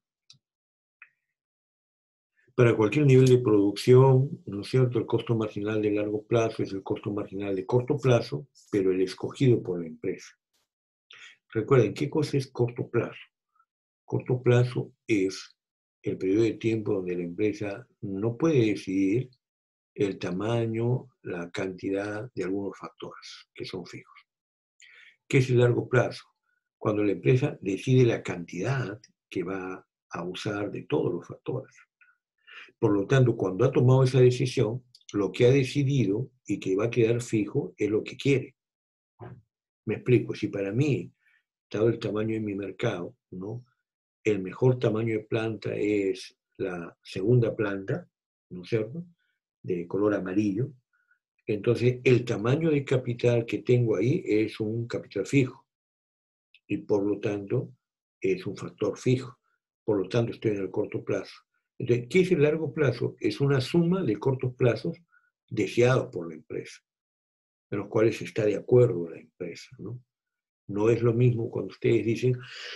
Para cualquier nivel de producción, ¿no es cierto? El costo marginal de largo plazo es el costo marginal de corto plazo, pero el escogido por la empresa. Recuerden, ¿qué cosa es corto plazo? Corto plazo es el periodo de tiempo donde la empresa no puede decidir el tamaño, la cantidad de algunos factores que son fijos. ¿Qué es el largo plazo? Cuando la empresa decide la cantidad que va a usar de todos los factores. Por lo tanto, cuando ha tomado esa decisión, lo que ha decidido y que va a quedar fijo es lo que quiere. Me explico, si para mí, dado el tamaño de mi mercado, ¿no? El mejor tamaño de planta es la segunda planta, ¿no es cierto?, de color amarillo, entonces el tamaño de capital que tengo ahí es un capital fijo y por lo tanto es un factor fijo, por lo tanto estoy en el corto plazo. Entonces, ¿qué es el largo plazo? Es una suma de cortos plazos deseados por la empresa, en los cuales está de acuerdo la empresa, ¿no? No es lo mismo cuando ustedes dicen,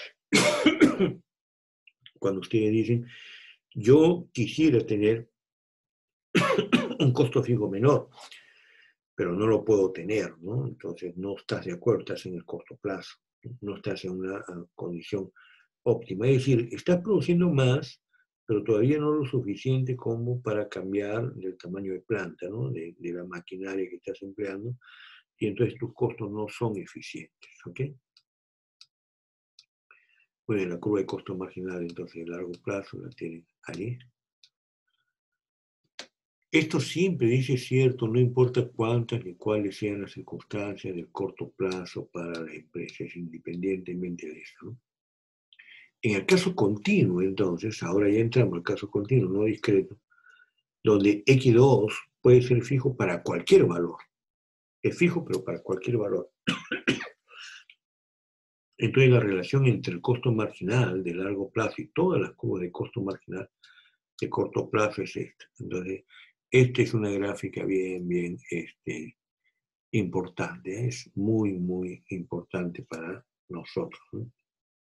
cuando ustedes dicen, yo quisiera tener un costo fijo menor, pero no lo puedo tener, ¿no? Entonces no estás de acuerdo, estás en el corto plazo, no estás en una condición óptima. Es decir, estás produciendo más, pero todavía no lo suficiente como para cambiar del tamaño de planta, ¿no? De, de la maquinaria que estás empleando, y entonces tus costos no son eficientes, ¿ok? Bueno, la curva de costo marginal, entonces, a largo plazo, la tienen ahí. Esto siempre dice cierto, no importa cuántas ni cuáles sean las circunstancias del corto plazo para las empresas, independientemente de eso, ¿no? En el caso continuo, entonces, ahora ya entramos al caso continuo, no discreto, donde equis dos puede ser fijo para cualquier valor. Es fijo, pero para cualquier valor. Entonces, la relación entre el costo marginal de largo plazo y todas las curvas de costo marginal de corto plazo es esta. Entonces, esta es una gráfica bien, bien este, importante. Es muy, muy importante para nosotros, ¿no?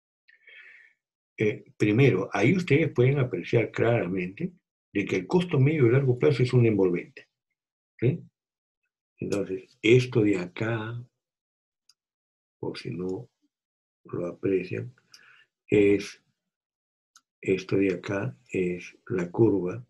Eh, primero, ahí ustedes pueden apreciar claramente de que el costo medio de largo plazo es un envolvente, ¿sí? Entonces, esto de acá, por si no lo aprecian, es, esto de acá es la curva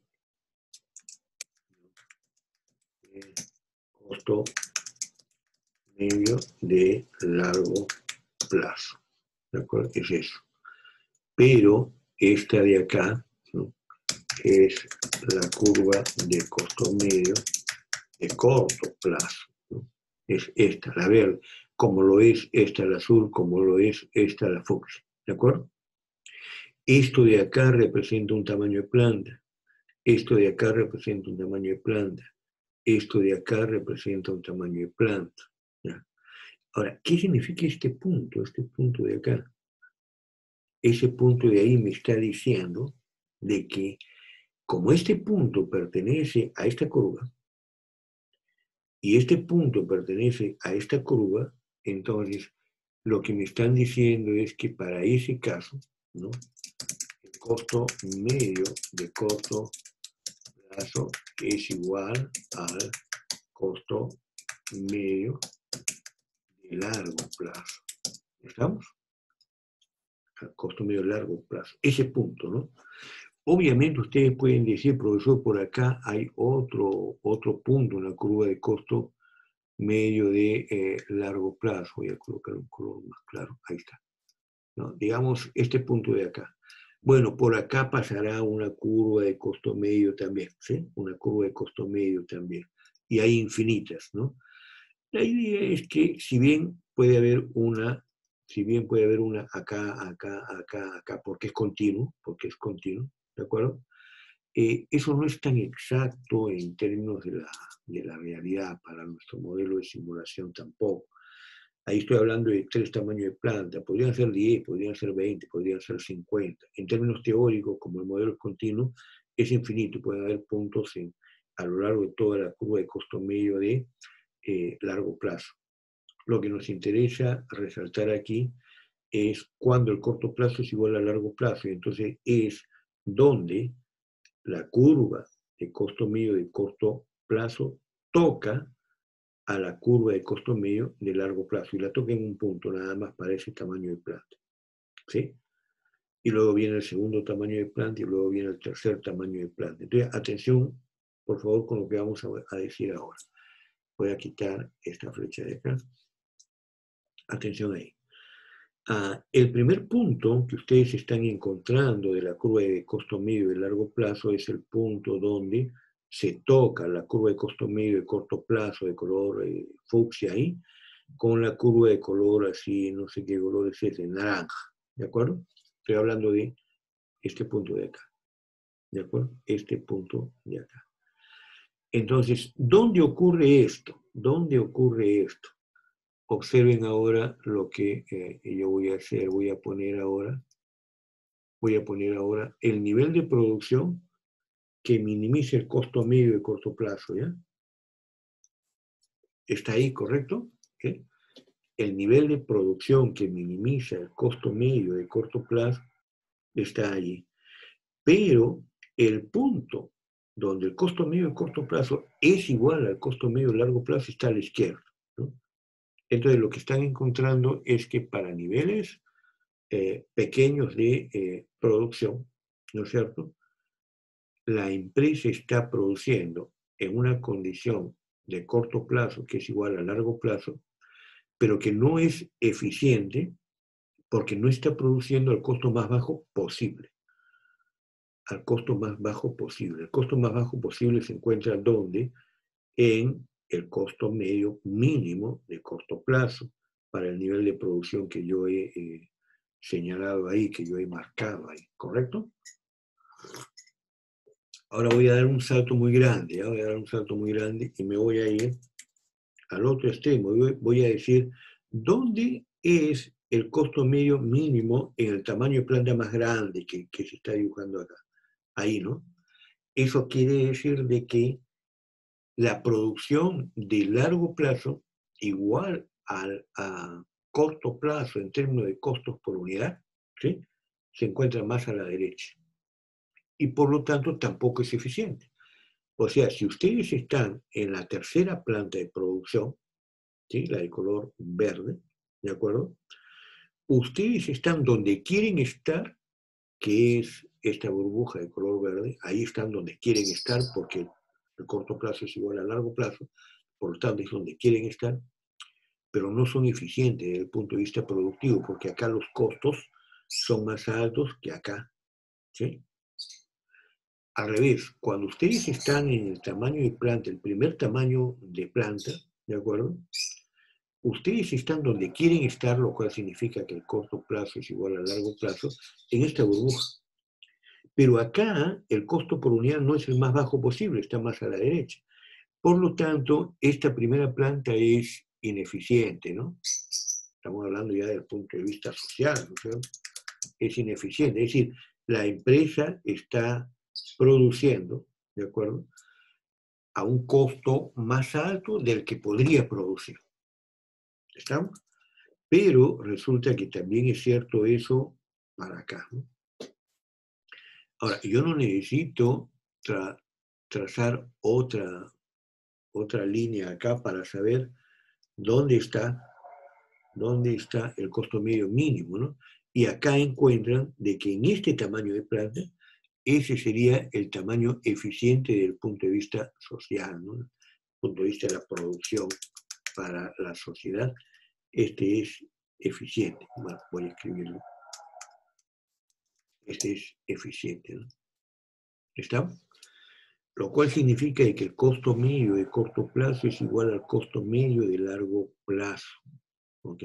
del costo medio de largo plazo, ¿de acuerdo? Es eso. Pero esta de acá, ¿no?, es la curva de costo medio de corto plazo, ¿no? Es esta, la verde, como lo es esta la azul, como lo es esta la fucsia, ¿de acuerdo? Esto de acá representa un tamaño de planta, esto de acá representa un tamaño de planta, esto de acá representa un tamaño de planta, ¿ya? Ahora, ¿qué significa este punto, este punto de acá? Ese punto de ahí me está diciendo de que como este punto pertenece a esta curva y este punto pertenece a esta curva, entonces lo que me están diciendo es que para ese caso, ¿no?, el costo medio de corto plazo es igual al costo medio de largo plazo. ¿Estamos? Al costo medio de largo plazo. Ese punto, ¿no? Obviamente ustedes pueden decir, profesor, por acá hay otro, otro punto en la curva de costo medio de eh, largo plazo. Voy a colocar un color más claro. Ahí está, ¿no? Digamos, este punto de acá. Bueno, por acá pasará una curva de costo medio también, ¿sí? Una curva de costo medio también. Y hay infinitas, ¿no? La idea es que si bien puede haber una, si bien puede haber una acá, acá, acá, acá, porque es continuo, porque es continuo, ¿de acuerdo? Eh, eso no es tan exacto en términos de la, de la realidad para nuestro modelo de simulación tampoco. Ahí estoy hablando de tres tamaños de planta, podrían ser diez, podrían ser veinte, podrían ser cincuenta. En términos teóricos, como el modelo es continuo, es infinito, puede haber puntos en, a lo largo de toda la curva de costo medio de eh, largo plazo. Lo que nos interesa resaltar aquí es cuando el corto plazo es igual a largo plazo, y entonces es donde la curva de costo medio de corto plazo toca a la curva de costo medio de largo plazo, y la toca en un punto nada más para ese tamaño de planta, ¿sí? Y luego viene el segundo tamaño de planta y luego viene el tercer tamaño de planta. Entonces, atención, por favor, con lo que vamos a, a decir ahora. Voy a quitar esta flecha de acá. Atención ahí. Ah, el primer punto que ustedes están encontrando de la curva de costo medio de largo plazo es el punto donde se toca la curva de costo medio de corto plazo de color eh, fucsia ahí, con la curva de color así, no sé qué color es ese, naranja, ¿de acuerdo? Estoy hablando de este punto de acá, ¿de acuerdo? Este punto de acá. Entonces, ¿dónde ocurre esto? ¿Dónde ocurre esto? Observen ahora lo que eh, yo voy a hacer. Voy a poner ahora, voy a poner ahora el nivel de producción que minimice el costo medio de corto plazo, ¿ya? ¿Está ahí, correcto? ¿Okay? El nivel de producción que minimiza el costo medio de corto plazo está allí. Pero el punto donde el costo medio de corto plazo es igual al costo medio de largo plazo está a la izquierda, ¿no? Entonces, lo que están encontrando es que para niveles eh, pequeños de eh, producción, ¿no es cierto?, la empresa está produciendo en una condición de corto plazo, que es igual a largo plazo, pero que no es eficiente porque no está produciendo al costo más bajo posible. Al costo más bajo posible. El costo más bajo posible se encuentra ¿dónde? En el costo medio mínimo de corto plazo para el nivel de producción que yo he eh, señalado ahí, que yo he marcado ahí, ¿correcto? Ahora voy a dar un salto muy grande, ¿ya? Voy a dar un salto muy grande y me voy a ir al otro extremo. Voy a decir, ¿dónde es el costo medio mínimo en el tamaño de planta más grande que, que se está dibujando acá? Ahí, ¿no? Eso quiere decir de que la producción de largo plazo, igual al, a corto plazo en términos de costos por unidad, ¿sí?, se encuentra más a la derecha. Y por lo tanto tampoco es eficiente. O sea, si ustedes están en la tercera planta de producción, ¿sí?, la de color verde, ¿de acuerdo? Ustedes están donde quieren estar, que es esta burbuja de color verde, ahí están donde quieren estar porque el corto plazo es igual a largo plazo, por lo tanto es donde quieren estar, pero no son eficientes desde el punto de vista productivo, porque acá los costos son más altos que acá, ¿sí? Al revés, cuando ustedes están en el tamaño de planta, el primer tamaño de planta, ¿de acuerdo?, ustedes están donde quieren estar, lo cual significa que el corto plazo es igual al largo plazo, en esta burbuja. Pero acá el costo por unidad no es el más bajo posible, está más a la derecha. Por lo tanto, esta primera planta es ineficiente, ¿no? Estamos hablando ya del punto de vista social, ¿no es cierto? Es ineficiente, es decir, la empresa está produciendo, ¿de acuerdo?, a un costo más alto del que podría producir. ¿Estamos? Pero resulta que también es cierto eso para acá, ¿no? Ahora, yo no necesito tra trazar otra, otra línea acá para saber dónde está, dónde está el costo medio mínimo, ¿no? Y acá encuentran de que en este tamaño de planta, ese sería el tamaño eficiente desde el punto de vista social, ¿no? Desde el punto de vista de la producción para la sociedad, este es eficiente. Bueno, voy a escribirlo. Este es eficiente, ¿no? ¿Está? Lo cual significa que el costo medio de corto plazo es igual al costo medio de largo plazo. ¿Ok?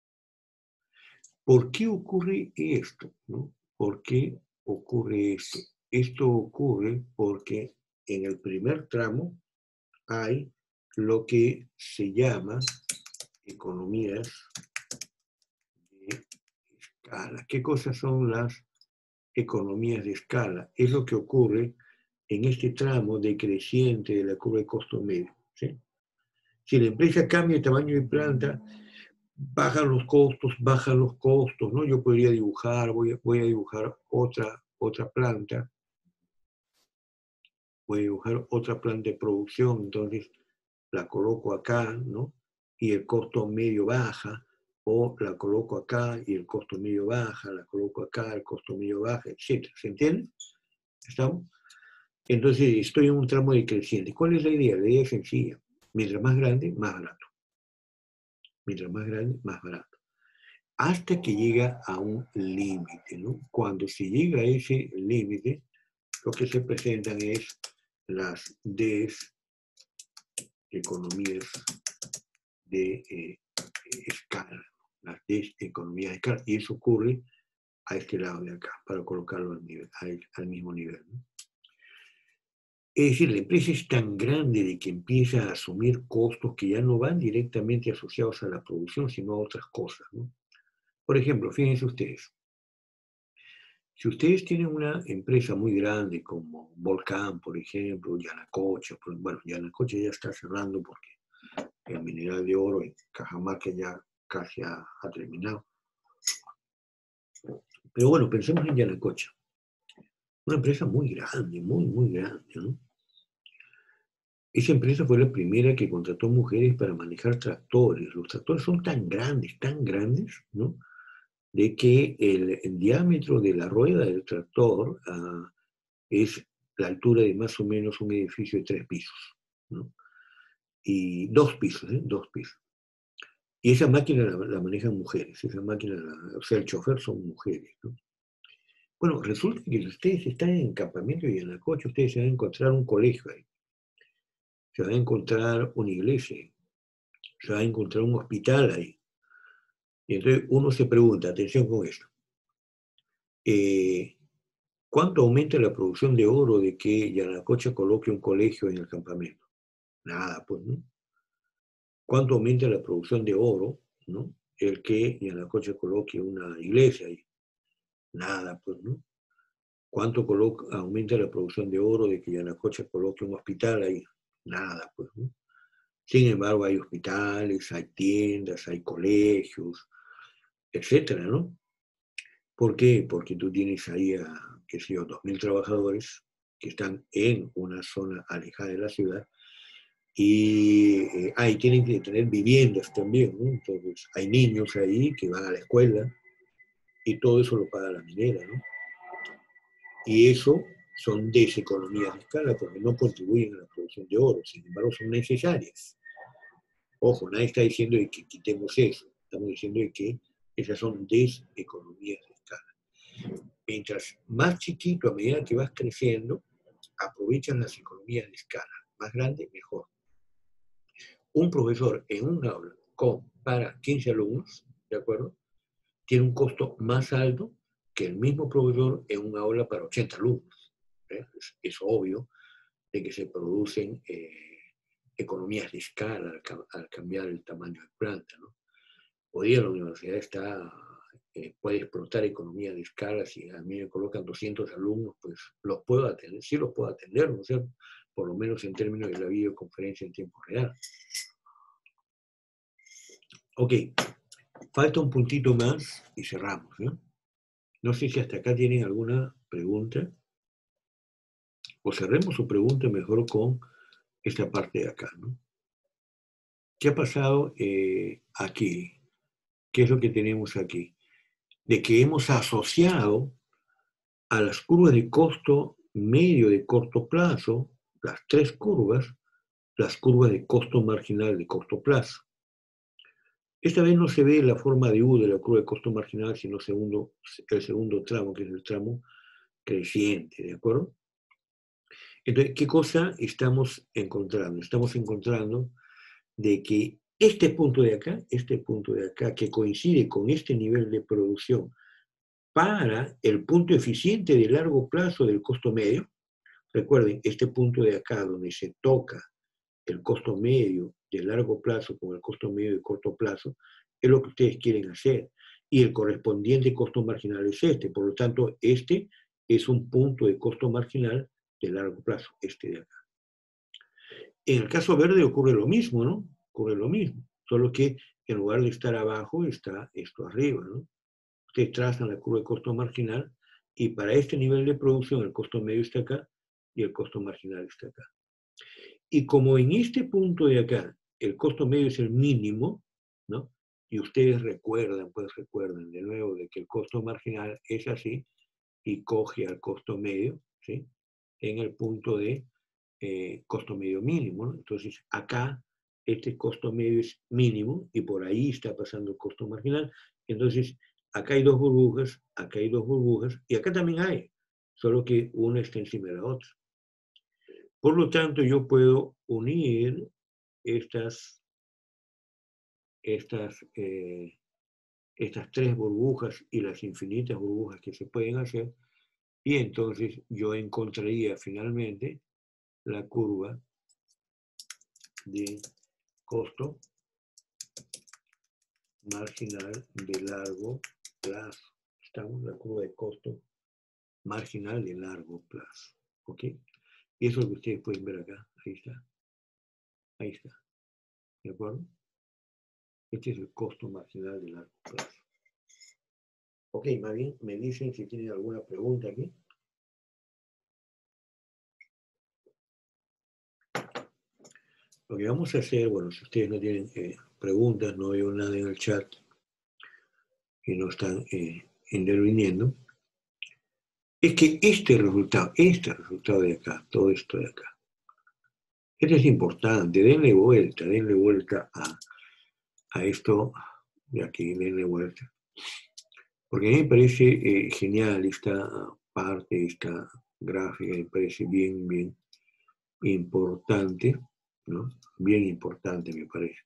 ¿Por qué ocurre esto? ¿No? ¿Por qué ocurre esto? Esto ocurre porque en el primer tramo hay lo que se llama economías de escala. ¿Qué cosas son las economías de escala? Es lo que ocurre en este tramo decreciente de la curva de costo medio, ¿sí? Si la empresa cambia el tamaño de planta, bajan los costos, bajan los costos, ¿no? Yo podría dibujar, voy a, voy a dibujar otra, otra planta, voy a dibujar otra planta de producción, entonces la coloco acá, ¿no? Y el costo medio baja, o la coloco acá y el costo medio baja, la coloco acá, el costo medio baja, etcétera. ¿Se entiende? ¿Estamos? Entonces estoy en un tramo decreciente. ¿Cuál es la idea? La idea es sencilla. Mientras más grande, más barato. Mientras más grande, más barato. Hasta que llega a un límite, ¿no? Cuando se llega a ese límite, lo que se presentan es las deseconomías de eh, escala, las deseconomías de escala. Y eso ocurre a este lado de acá, para colocarlo al, nivel, al, al mismo nivel, ¿no? Es decir, la empresa es tan grande de que empieza a asumir costos que ya no van directamente asociados a la producción, sino a otras cosas, ¿no? Por ejemplo, fíjense ustedes, si ustedes tienen una empresa muy grande como Volcán, por ejemplo, Yanacocha, bueno, Yanacocha ya está cerrando porque el mineral de oro en Cajamarca ya casi ha, ha terminado. Pero bueno, pensemos en Yanacocha, una empresa muy grande, muy, muy grande, ¿no? Esa empresa fue la primera que contrató mujeres para manejar tractores. Los tractores son tan grandes, tan grandes, ¿no?, de que el, el diámetro de la rueda del tractor uh, es la altura de más o menos un edificio de tres pisos, ¿no? Y dos pisos, ¿eh? Dos pisos. Y esa máquina la, la manejan mujeres, esa máquina, la, o sea, el chofer son mujeres, ¿no? Bueno, resulta que si ustedes están en campamento de Yanacocha, ustedes se van a encontrar un colegio ahí, se va a encontrar una iglesia, se va a encontrar un hospital ahí. Y entonces uno se pregunta, atención con esto, eh, ¿cuánto aumenta la producción de oro de que Yanacocha coloque un colegio en el campamento? Nada, pues, ¿no? ¿Cuánto aumenta la producción de oro, ¿no?, el que Yanacocha coloque una iglesia ahí? Nada, pues, ¿no? ¿Cuánto coloca, aumenta la producción de oro de que Yanacocha coloque un hospital ahí? Nada, pues, ¿no? Sin embargo, hay hospitales, hay tiendas, hay colegios, etcétera, ¿no? ¿Por qué? Porque tú tienes ahí a, qué sé yo, dos mil trabajadores que están en una zona alejada de la ciudad y eh, ahí tienen que tener viviendas también, ¿no? Entonces, hay niños ahí que van a la escuela y todo eso lo paga la minera, ¿no? Y eso son deseconomías de escala porque no contribuyen a la producción de oro, sin embargo son necesarias. Ojo, nadie está diciendo de que quitemos eso, estamos diciendo de que esas son deseconomías de escala. Mientras más chiquito, a medida que vas creciendo, aprovechan las economías de escala. Más grande, mejor. Un profesor en un aula con para quince alumnos, ¿de acuerdo?, tiene un costo más alto que el mismo profesor en un aula para ochenta alumnos. ¿eh? Es, es obvio de que se producen eh, economías de escala al, al cambiar el tamaño de planta, ¿no? Hoy día la universidad está, eh, puede explotar economía de escala. Si a mí me colocan doscientos alumnos, pues los puedo atender, sí los puedo atender, ¿no es cierto? Por lo menos en términos de la videoconferencia en tiempo real. Ok, falta un puntito más y cerramos, ¿no? No sé si hasta acá tienen alguna pregunta, o cerremos su pregunta mejor con esta parte de acá, ¿no? ¿Qué ha pasado eh, aquí? ¿Qué es lo que tenemos aquí? De que hemos asociado a las curvas de costo medio de corto plazo, las tres curvas, las curvas de costo marginal de corto plazo. Esta vez no se ve la forma de U de la curva de costo marginal, sino segundo, el segundo tramo, que es el tramo creciente, ¿de acuerdo? Entonces, ¿qué cosa estamos encontrando? Estamos encontrando de que este punto de acá, este punto de acá, que coincide con este nivel de producción para el punto eficiente de largo plazo del costo medio, recuerden, este punto de acá donde se toca el costo medio de largo plazo con el costo medio de corto plazo, es lo que ustedes quieren hacer. Y el correspondiente costo marginal es este. Por lo tanto, este es un punto de costo marginal de largo plazo, este de acá. En el caso verde ocurre lo mismo, ¿no? Ocurre lo mismo, solo que en lugar de estar abajo, está esto arriba, ¿no? Ustedes trazan la curva de costo marginal y para este nivel de producción el costo medio está acá y el costo marginal está acá. Y como en este punto de acá el costo medio es el mínimo, ¿no? Y ustedes recuerdan, pues recuerdan de nuevo de que el costo marginal es así y coge al costo medio, ¿sí? En el punto de eh, costo medio mínimo, ¿no? Entonces acá este costo medio es mínimo y por ahí está pasando el costo marginal. Entonces acá hay dos burbujas, acá hay dos burbujas y acá también hay, solo que una está encima de la otra. Por lo tanto, yo puedo unir estas, estas, eh, estas tres burbujas y las infinitas burbujas que se pueden hacer, y entonces yo encontraría finalmente la curva de costo marginal de largo plazo. Estamos en la curva de costo marginal de largo plazo. ¿Ok? Y eso es lo que ustedes pueden ver acá. Ahí está. Ahí está. ¿De acuerdo? Este es el costo marginal de largo plazo. Ok, más bien, me dicen si tienen alguna pregunta aquí. Lo que vamos a hacer, bueno, si ustedes no tienen eh, preguntas, no veo nada en el chat y no están eh, interviniendo, es que este resultado, este resultado de acá, todo esto de acá, este es importante, denle vuelta, denle vuelta a, a esto de aquí, denle vuelta. Porque a mí me parece eh, genial esta parte, esta gráfica, me parece bien, bien importante, ¿no? Bien importante me parece.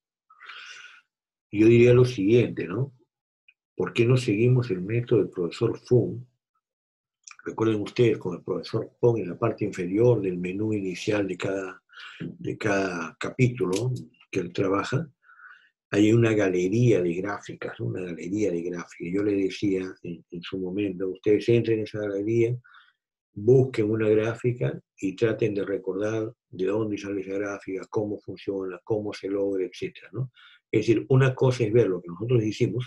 Yo diría lo siguiente, ¿no? ¿Por qué no seguimos el método del profesor Fung? Recuerden ustedes, con el profesor Fung en la parte inferior del menú inicial de cada, de cada capítulo que él trabaja, hay una galería de gráficas, una galería de gráficas. Yo le decía en, en su momento, ustedes entren en esa galería, busquen una gráfica y traten de recordar de dónde sale esa gráfica, cómo funciona, cómo se logra, etcétera, ¿no? Es decir, una cosa es ver lo que nosotros hicimos,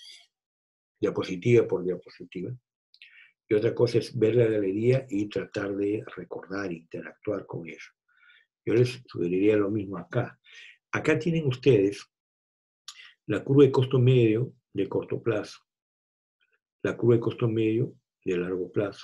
diapositiva por diapositiva, y otra cosa es ver la galería y tratar de recordar, interactuar con eso. Yo les sugeriría lo mismo acá. Acá tienen ustedes la curva de costo medio de corto plazo, la curva de costo medio de largo plazo,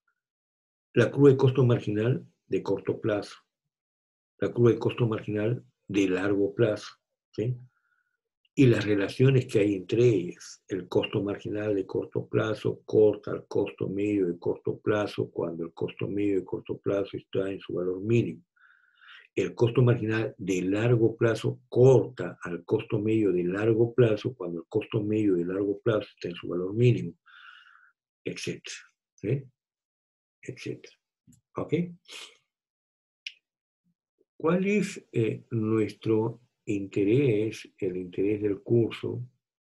la curva de costo marginal de corto plazo, la curva de costo marginal de largo plazo, ¿sí? Y las relaciones que hay entre ellas. El costo marginal de corto plazo corta el costo medio de corto plazo cuando el costo medio de corto plazo está en su valor mínimo. El costo marginal de largo plazo corta al costo medio de largo plazo cuando el costo medio de largo plazo está en su valor mínimo, etcétera. ¿Sí? Etcétera. ¿Ok? ¿Cuál es eh, nuestro interés, el interés del curso,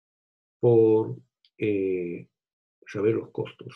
por eh, saber los costos?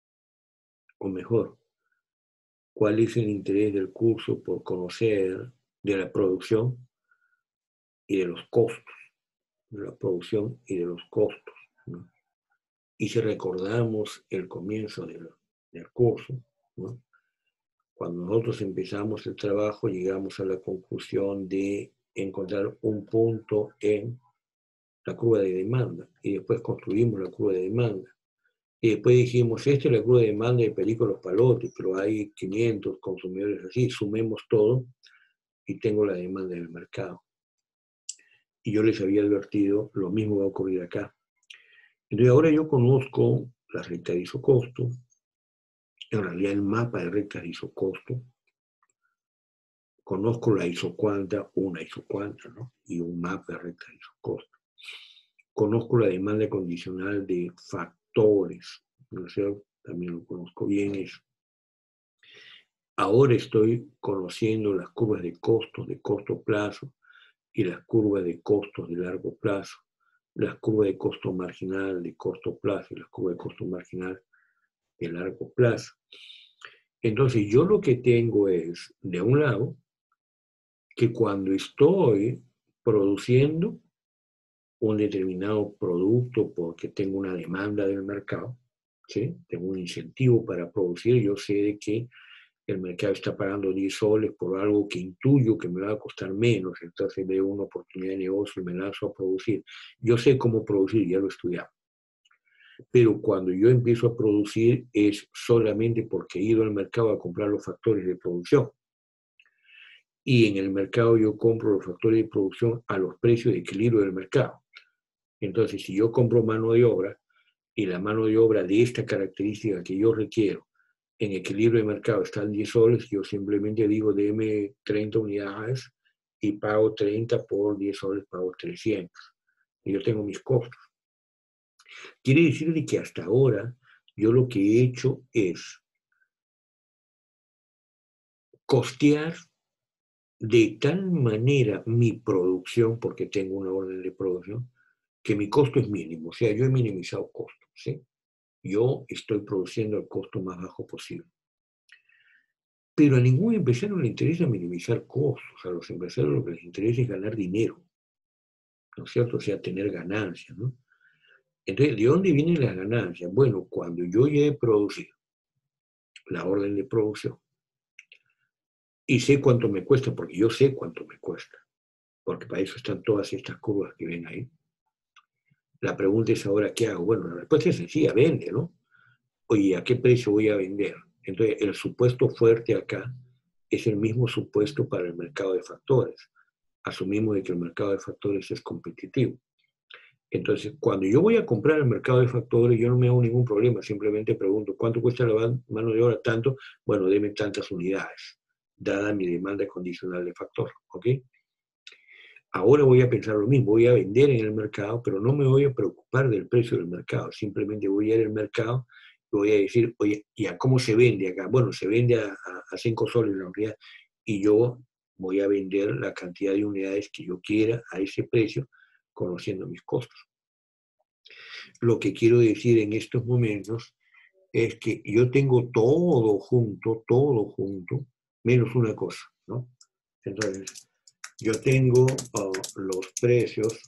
O mejor, ¿cuál es el interés del curso por conocer de la producción y de los costos? De la producción y de los costos, ¿no? Y si recordamos el comienzo del, del curso, ¿no? Cuando nosotros empezamos el trabajo, llegamos a la conclusión de encontrar un punto en la curva de demanda, y después construimos la curva de demanda. Y después dijimos, esta es la curva de demanda de Perico Los Palotes, pero hay quinientos consumidores así, sumemos todo y tengo la demanda del mercado. Y yo les había advertido, lo mismo va a ocurrir acá. Entonces ahora yo conozco la recta de isocosto, en realidad el mapa de rectas de isocosto, conozco la isocuanta, una isocuanta, ¿no? Y un mapa de rectas de isocosto. Conozco la demanda condicional de factores, ¿no es cierto? También lo conozco bien eso. Ahora estoy conociendo las curvas de costos de corto plazo y las curvas de costos de largo plazo, las curvas de costo marginal de corto plazo y las curvas de costo marginal de largo plazo. Entonces yo lo que tengo es, de un lado, que cuando estoy produciendo un determinado producto porque tengo una demanda del mercado, ¿sí? Tengo un incentivo para producir, yo sé de que el mercado está pagando diez soles por algo que intuyo que me va a costar menos, entonces veo una oportunidad de negocio y me lanzo a producir. Yo sé cómo producir, ya lo he estudiado. Pero cuando yo empiezo a producir es solamente porque he ido al mercado a comprar los factores de producción. Y en el mercado yo compro los factores de producción a los precios de equilibrio del mercado. Entonces, si yo compro mano de obra y la mano de obra de esta característica que yo requiero en equilibrio de mercado está en diez soles, yo simplemente digo, deme treinta unidades y pago treinta por diez soles, pago trescientos. Y yo tengo mis costos. Quiere decir que hasta ahora yo lo que he hecho es costear de tal manera mi producción, porque tengo una orden de producción, que mi costo es mínimo. O sea, yo he minimizado costos, ¿sí? Yo estoy produciendo el costo más bajo posible. Pero a ningún empresario le interesa minimizar costos. A los empresarios lo que les interesa es ganar dinero, ¿no es cierto? O sea, tener ganancias, ¿no? Entonces, ¿de dónde vienen las ganancias? Bueno, cuando yo ya he producido la orden de producción y sé cuánto me cuesta, porque yo sé cuánto me cuesta, porque para eso están todas estas curvas que ven ahí. La pregunta es ahora, ¿qué hago? Bueno, la respuesta es sencilla, vende, ¿no? Oye, ¿a qué precio voy a vender? Entonces, el supuesto fuerte acá es el mismo supuesto para el mercado de factores. Asumimos de que el mercado de factores es competitivo. Entonces, cuando yo voy a comprar el mercado de factores, yo no me hago ningún problema, simplemente pregunto, ¿cuánto cuesta la mano de obra? Tanto, bueno, deme tantas unidades, dada mi demanda condicional de factor, ¿ok? Ahora voy a pensar lo mismo, voy a vender en el mercado, pero no me voy a preocupar del precio del mercado, simplemente voy a ir al mercado y voy a decir, oye, ¿y a cómo se vende acá? Bueno, se vende a, a cinco soles la unidad y yo voy a vender la cantidad de unidades que yo quiera a ese precio, conociendo mis costos. Lo que quiero decir en estos momentos es que yo tengo todo junto, todo junto, menos una cosa, ¿no? Entonces, yo tengo uh, los precios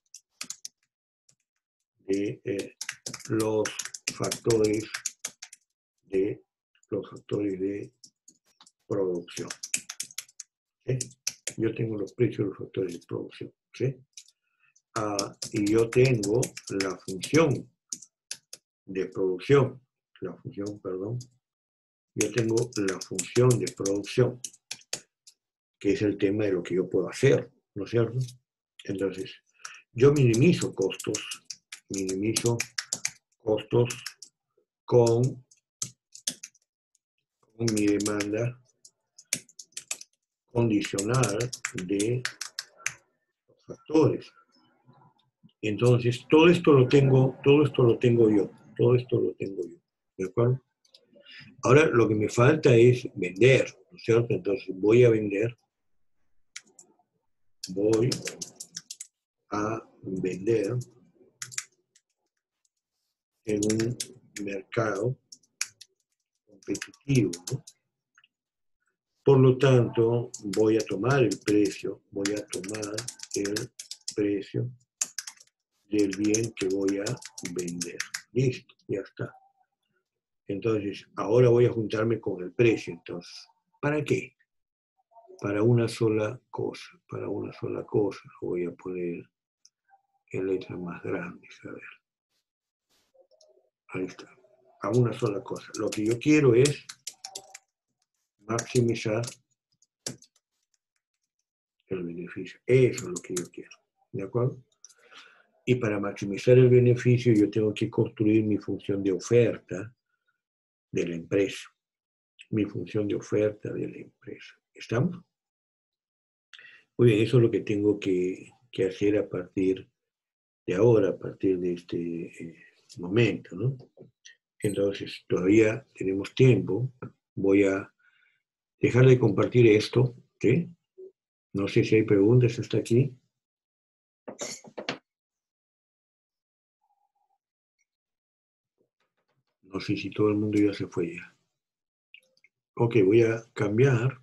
de eh, los factores de los factores de producción. ¿Sí? Yo tengo los precios de los factores de producción, ¿sí? Uh, y yo tengo la función de producción, la función, perdón, yo tengo la función de producción, que es el tema de lo que yo puedo hacer, ¿no es cierto? Entonces, yo minimizo costos, minimizo costos con, con mi demanda condicional de los factores. Entonces, todo esto lo tengo, todo esto lo tengo yo, todo esto lo tengo yo, ¿de acuerdo? Ahora, lo que me falta es vender, ¿no es cierto? Entonces, voy a vender voy a vender en un mercado competitivo, ¿no? Por lo tanto, voy a tomar el precio, voy a tomar el precio del bien que voy a vender. Listo, ya está. Entonces, ahora voy a juntarme con el precio. Entonces, ¿para qué? Para una sola cosa, para una sola cosa. Lo voy a poner en letras más grandes, a ver. Ahí está. A una sola cosa. Lo que yo quiero es maximizar el beneficio. Eso es lo que yo quiero. ¿De acuerdo? Y para maximizar el beneficio yo tengo que construir mi función de oferta de la empresa. Mi función de oferta de la empresa. ¿Estamos? Muy bien, eso es lo que tengo que, que hacer a partir de ahora, a partir de este eh, momento, ¿no? Entonces, todavía tenemos tiempo. Voy a dejar de compartir esto, ¿sí? No sé si hay preguntas hasta aquí. No sé si todo el mundo ya se fue ya. Ok, voy a cambiar.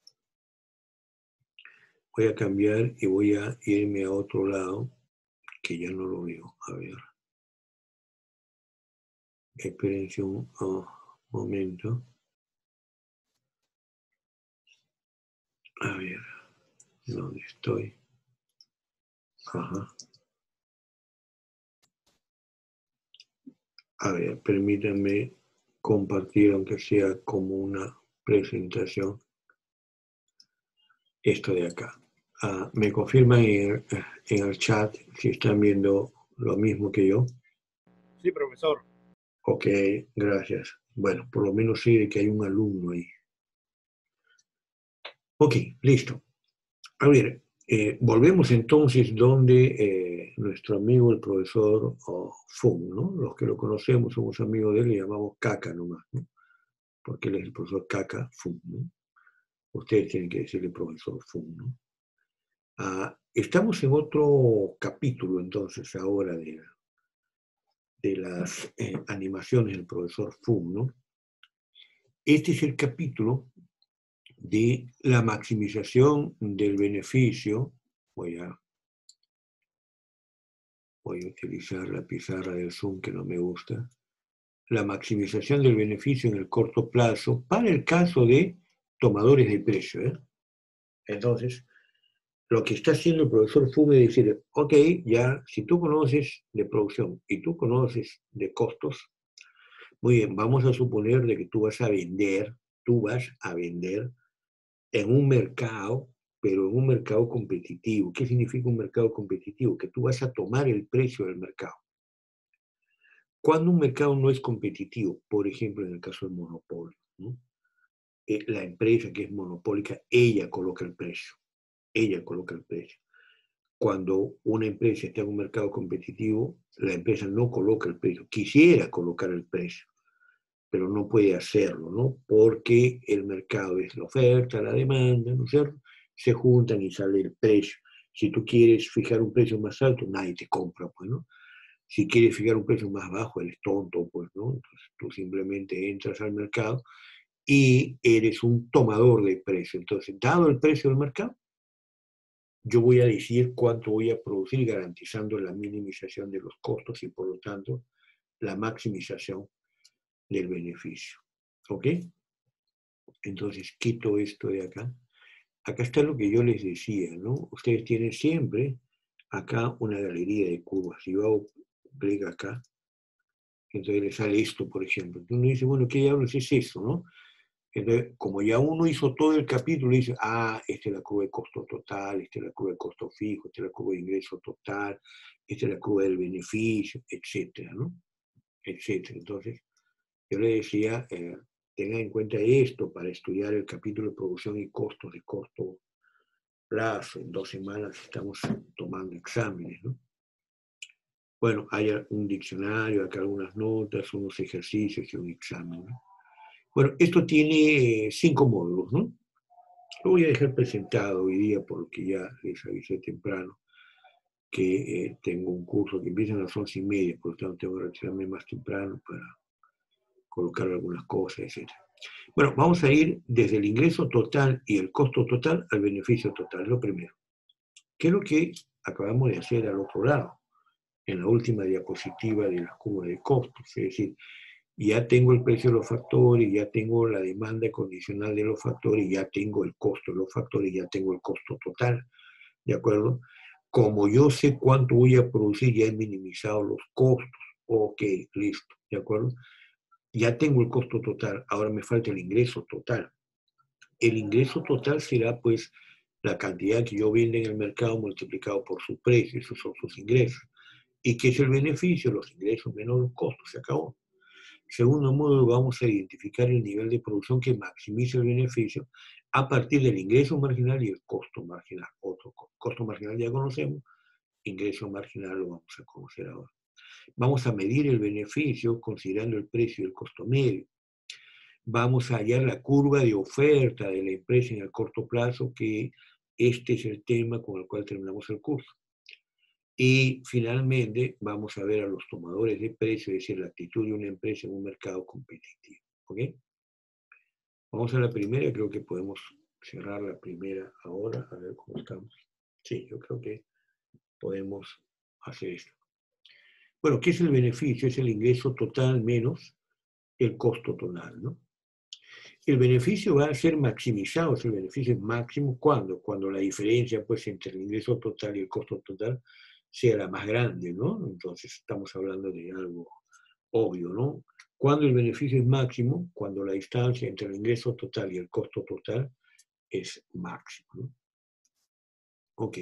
Voy a cambiar y voy a irme a otro lado, que ya no lo veo. A ver. Espérense un oh, momento. A ver. ¿Dónde estoy? Ajá. A ver, permítanme compartir, aunque sea como una presentación, esto de acá. Uh, ¿Me confirman en, en el chat si están viendo lo mismo que yo? Sí, profesor. Ok, gracias. Bueno, por lo menos sé que hay un alumno ahí. Ok, listo. A ver, eh, volvemos entonces donde eh, nuestro amigo el profesor oh, Fung, ¿no? Los que lo conocemos somos amigos de él, le llamamos Caca nomás, ¿no? Porque él es el profesor Caca Fung, ¿no? Ustedes tienen que decirle profesor Fung, ¿no? Ah, estamos en otro capítulo entonces ahora de, de las eh, animaciones del profesor Fung, ¿no? Este es el capítulo de la maximización del beneficio. Voy a, voy a utilizar la pizarra del Zoom que no me gusta. La maximización del beneficio en el corto plazo para el caso de tomadores de precio, ¿eh? Entonces, lo que está haciendo el profesor Fung es decir, ok, ya, si tú conoces de producción y tú conoces de costos, muy bien, vamos a suponer de que tú vas a vender, tú vas a vender en un mercado, pero en un mercado competitivo. ¿Qué significa un mercado competitivo? Que tú vas a tomar el precio del mercado. Cuando un mercado no es competitivo, por ejemplo, en el caso del monopolio, ¿no? eh, la empresa que es monopólica, ella coloca el precio. Ella coloca el precio. Cuando una empresa está en un mercado competitivo, la empresa no coloca el precio. Quisiera colocar el precio, pero no puede hacerlo, ¿no? Porque el mercado es la oferta, la demanda, ¿no es cierto? Se juntan y sale el precio. Si tú quieres fijar un precio más alto, nadie te compra, pues, ¿no? Si quieres fijar un precio más bajo, eres tonto, pues, ¿no? Entonces tú simplemente entras al mercado y eres un tomador de precio. Entonces, dado el precio del mercado, yo voy a decir cuánto voy a producir garantizando la minimización de los costos y por lo tanto la maximización del beneficio. ¿Ok? Entonces quito esto de acá. Acá está lo que yo les decía, ¿no? Ustedes tienen siempre acá una galería de curvas. Si yo hago clic acá, entonces les sale esto, por ejemplo. Entonces uno dice, bueno, ¿qué diablos es eso, no? Entonces, como ya uno hizo todo el capítulo, dice, ah, esta es la curva de costo total, esta es la curva de costo fijo, esta es la curva de ingreso total, esta es la curva del beneficio, etcétera, ¿no? Etcétera. Entonces, yo le decía, eh, tengan en cuenta esto para estudiar el capítulo de producción y costos de corto plazo. En dos semanas estamos tomando exámenes, ¿no? Bueno, hay un diccionario, acá algunas notas, unos ejercicios y un examen, ¿no? Bueno, esto tiene cinco módulos, ¿no? Lo voy a dejar presentado hoy día porque ya les avisé temprano que eh, tengo un curso que empieza a las once y media, por lo tanto tengo que retirarme más temprano para colocar algunas cosas, etcétera. Bueno, vamos a ir desde el ingreso total y el costo total al beneficio total, lo primero. ¿Qué es lo que acabamos de hacer al otro lado? En la última diapositiva de las curvas de costos, es decir, ya tengo el precio de los factores, ya tengo la demanda condicional de los factores, ya tengo el costo de los factores, ya tengo el costo total, ¿de acuerdo? Como yo sé cuánto voy a producir, ya he minimizado los costos. Ok, listo, ¿de acuerdo? Ya tengo el costo total, ahora me falta el ingreso total. El ingreso total será pues la cantidad que yo vendo en el mercado multiplicado por su precio, esos son sus ingresos. ¿Y qué es el beneficio? Los ingresos menos los costos, se acabó. Segundo modo, vamos a identificar el nivel de producción que maximiza el beneficio a partir del ingreso marginal y el costo marginal. Otro costo marginal ya conocemos, ingreso marginal lo vamos a conocer ahora. Vamos a medir el beneficio considerando el precio y el costo medio. Vamos a hallar la curva de oferta de la empresa en el corto plazo, que este es el tema con el cual terminamos el curso. Y finalmente vamos a ver a los tomadores de precio, es decir, la actitud de una empresa en un mercado competitivo. ¿Ok? Vamos a la primera, creo que podemos cerrar la primera ahora, a ver cómo estamos. Sí, yo creo que podemos hacer esto. Bueno, ¿qué es el beneficio? Es el ingreso total menos el costo total, ¿no? El beneficio va a ser maximizado, si el beneficio es máximo, ¿cuándo? Cuando la diferencia pues, entre el ingreso total y el costo total sea la más grande, ¿no? Entonces estamos hablando de algo obvio, ¿no? Cuando el beneficio es máximo, cuando la distancia entre el ingreso total y el costo total es máximo, ¿no? Ok,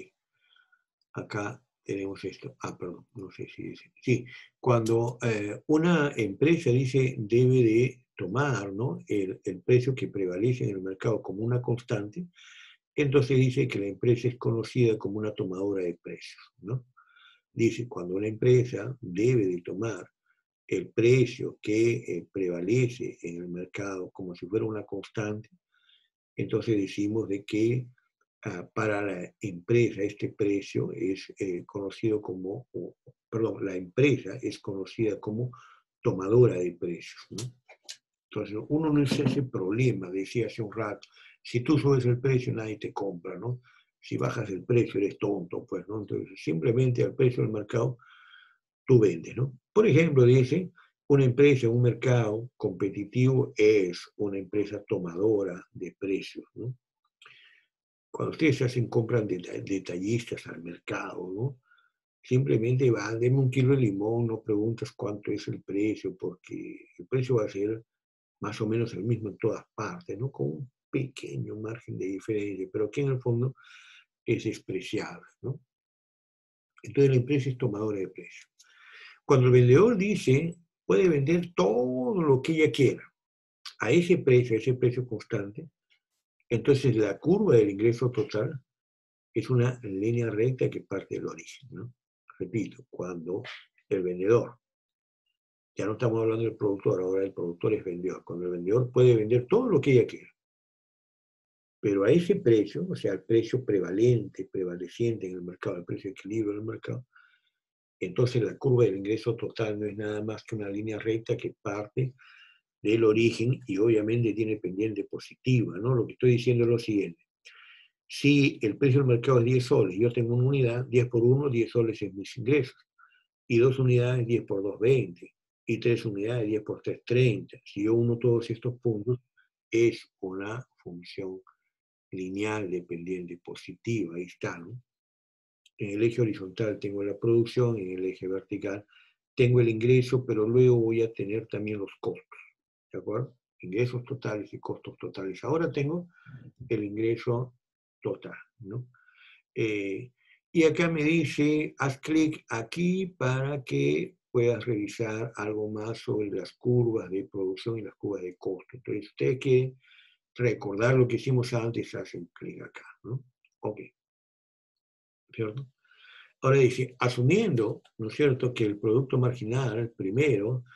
acá tenemos esto. Ah, perdón, no sé si dice. Sí, cuando eh, una empresa dice debe de tomar, ¿no?, el, el precio que prevalece en el mercado como una constante, entonces dice que la empresa es conocida como una tomadora de precios, ¿no? Dice, cuando una empresa debe de tomar el precio que eh, prevalece en el mercado como si fuera una constante, entonces decimos de que uh, para la empresa este precio es eh, conocido como, o, perdón, la empresa es conocida como tomadora de precios, ¿no? Entonces uno no es ese problema, decía hace un rato, si tú subes el precio nadie te compra, ¿no? Si bajas el precio eres tonto, pues, ¿no? Entonces simplemente al precio del mercado tú vendes, ¿no? Por ejemplo, dice, una empresa en un mercado competitivo es una empresa tomadora de precios, ¿no? Cuando ustedes hacen compras detallistas al mercado, ¿no?, simplemente van, denme un kilo de limón, no preguntas cuánto es el precio, porque el precio va a ser más o menos el mismo en todas partes, ¿no?, con un pequeño margen de diferencia, pero que en el fondo es despreciable, ¿no? Entonces la empresa es tomadora de precios. Cuando el vendedor dice, puede vender todo lo que ella quiera, a ese precio, a ese precio constante, entonces la curva del ingreso total es una línea recta que parte del origen, ¿no? Repito, cuando el vendedor, ya no estamos hablando del productor, ahora el productor es vendedor, cuando el vendedor puede vender todo lo que ella quiera, pero a ese precio, o sea, el precio prevalente, prevaleciente en el mercado, el precio de equilibrio en el mercado, entonces la curva del ingreso total no es nada más que una línea recta que parte del origen y obviamente tiene pendiente positiva, ¿no? Lo que estoy diciendo es lo siguiente. Si el precio del mercado es diez soles, yo tengo una unidad, diez por uno, diez soles es mis ingresos. Y dos unidades, diez por dos, veinte. Y tres unidades, diez por tres, treinta. Si yo uno todos estos puntos, es una función lineal dependiente positiva. Ahí está, ¿no? En el eje horizontal tengo la producción, en el eje vertical tengo el ingreso, pero luego voy a tener también los costos, ¿de acuerdo? Ingresos totales y costos totales. Ahora tengo el ingreso total, ¿no? Eh, y acá me dice, haz clic aquí para que puedas revisar algo más sobre las curvas de producción y las curvas de costo. Entonces, si usted quiere recordar lo que hicimos antes, hacen clic acá, ¿no? Ok. ¿Cierto? Ahora dice, asumiendo, ¿no es cierto?, que el producto marginal, primero,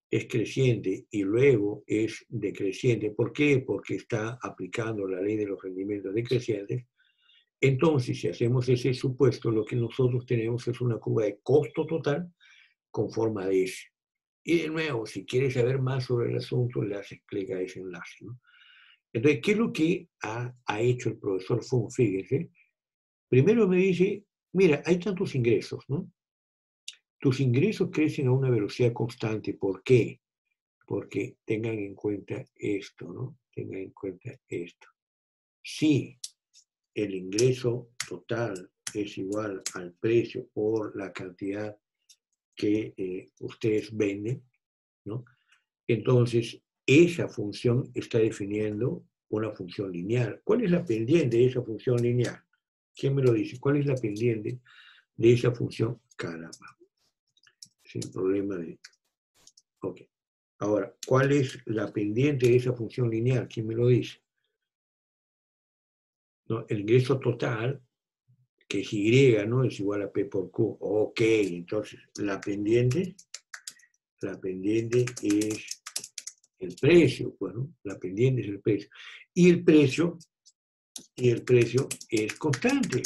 es creciente y luego es decreciente. ¿Por qué? Porque está aplicando la ley de los rendimientos decrecientes. Entonces, si hacemos ese supuesto, lo que nosotros tenemos es una curva de costo total con forma de S. Y de nuevo, si quieres saber más sobre el asunto, le haces clic a ese enlace, ¿no? Entonces, ¿qué es lo que ha, ha hecho el profesor Fung? Fíjense. Primero me dice, mira, hay tantos ingresos, ¿no? Tus ingresos crecen a una velocidad constante. ¿Por qué? Porque tengan en cuenta esto, ¿no? Tengan en cuenta esto. Si el ingreso total es igual al precio por la cantidad que eh, ustedes venden, ¿no? Entonces, esa función está definiendo una función lineal. ¿Cuál es la pendiente de esa función lineal? ¿Quién me lo dice? ¿Cuál es la pendiente de esa función? Caramba. Sin problema de... Ok. Ahora, ¿cuál es la pendiente de esa función lineal? ¿Quién me lo dice? ¿No? El ingreso total, que es Y, ¿no? Es igual a P por Q. Ok, entonces la pendiente, la pendiente es el precio, pues, ¿no? La pendiente es el precio. Y el precio, y el precio es constante.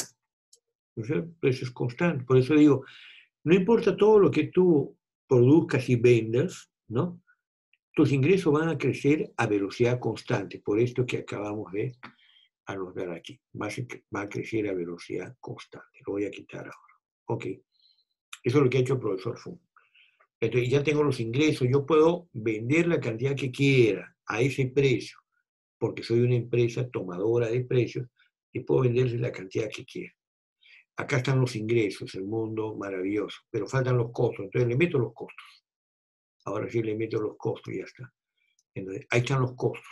O sea, el precio es constante. Por eso digo, no importa todo lo que tú produzcas y vendas, ¿no? Tus ingresos van a crecer a velocidad constante, por esto que acabamos de anotar aquí. Va a, va a crecer a velocidad constante. Lo voy a quitar ahora. Ok. Eso es lo que ha hecho el profesor Fung. Entonces ya tengo los ingresos. Yo puedo vender la cantidad que quiera a ese precio, porque soy una empresa tomadora de precios y puedo venderle la cantidad que quiera. Acá están los ingresos, el mundo maravilloso, pero faltan los costos. Entonces le meto los costos. Ahora sí le meto los costos y ya está. Entonces, ahí están los costos.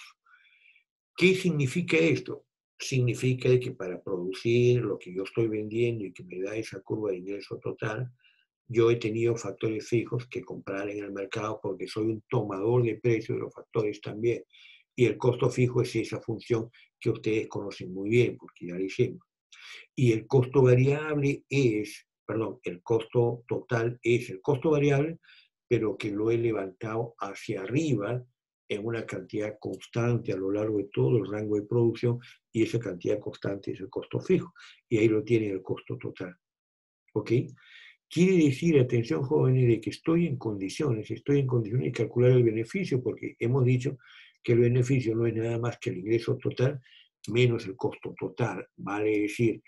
¿Qué significa esto? Significa que para producir lo que yo estoy vendiendo y que me da esa curva de ingreso total, yo he tenido factores fijos que comprar en el mercado porque soy un tomador de precios de los factores también. Y el costo fijo es esa función que ustedes conocen muy bien, porque ya lo hicimos. Y el costo variable es, perdón, el costo total es el costo variable, pero que lo he levantado hacia arriba en una cantidad constante a lo largo de todo el rango de producción, y esa cantidad constante es el costo fijo. Y ahí lo tiene el costo total. ¿Ok? Quiere decir, atención jóvenes, de que estoy en condiciones, estoy en condiciones de calcular el beneficio, porque hemos dicho que el beneficio no es nada más que el ingreso total menos el costo total. Vale decir,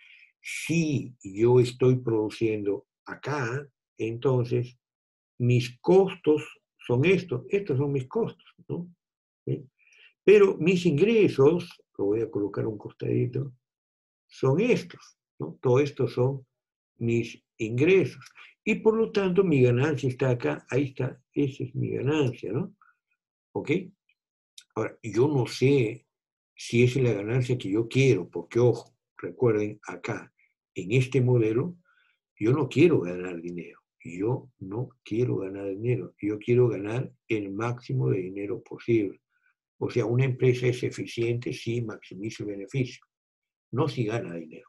si yo estoy produciendo acá, entonces mis costos son estos, estos son mis costos, ¿no? ¿Sí? Pero mis ingresos, lo voy a colocar un costadito, son estos, ¿no? Todo esto son mis ingresos. Y por lo tanto, mi ganancia está acá, ahí está, esa es mi ganancia, ¿no? ¿Ok? Ahora, yo no sé si esa es la ganancia que yo quiero, porque ojo, recuerden acá, en este modelo, yo no quiero ganar dinero, yo no quiero ganar dinero, yo quiero ganar el máximo de dinero posible. O sea, una empresa es eficiente si maximiza el beneficio, no si gana dinero,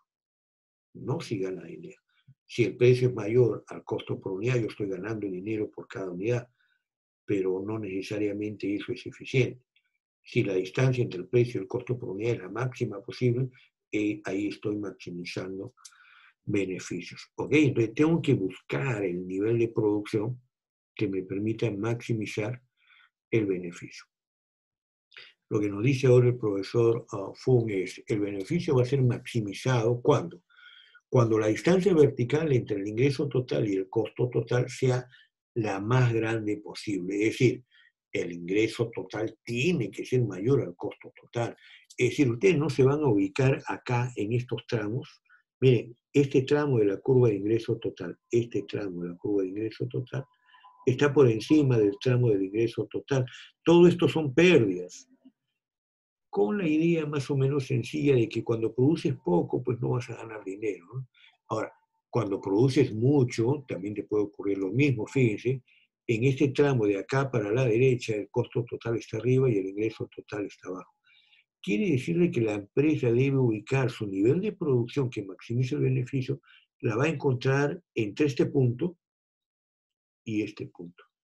no si gana dinero. Si el precio es mayor al costo por unidad, yo estoy ganando dinero por cada unidad, pero no necesariamente eso es eficiente. Si la distancia entre el precio y el costo por unidad es la máxima posible, eh, ahí estoy maximizando beneficios. ¿Ok? Entonces tengo que buscar el nivel de producción que me permita maximizar el beneficio. Lo que nos dice ahora el profesor uh, Fung es, el beneficio va a ser maximizado ¿cuándo? Cuando la distancia vertical entre el ingreso total y el costo total sea la más grande posible. Es decir, el ingreso total tiene que ser mayor al costo total. Es decir, ustedes no se van a ubicar acá en estos tramos. Miren, este tramo de la curva de ingreso total, este tramo de la curva de ingreso total, está por encima del tramo del ingreso total. Todo esto son pérdidas, con la idea más o menos sencilla de que cuando produces poco, pues no vas a ganar dinero, ¿no? Ahora, cuando produces mucho, también te puede ocurrir lo mismo, fíjense, en este tramo de acá para la derecha, el costo total está arriba y el ingreso total está abajo. Quiere decirle que la empresa debe ubicar su nivel de producción que maximice el beneficio, la va a encontrar entre este punto y este punto.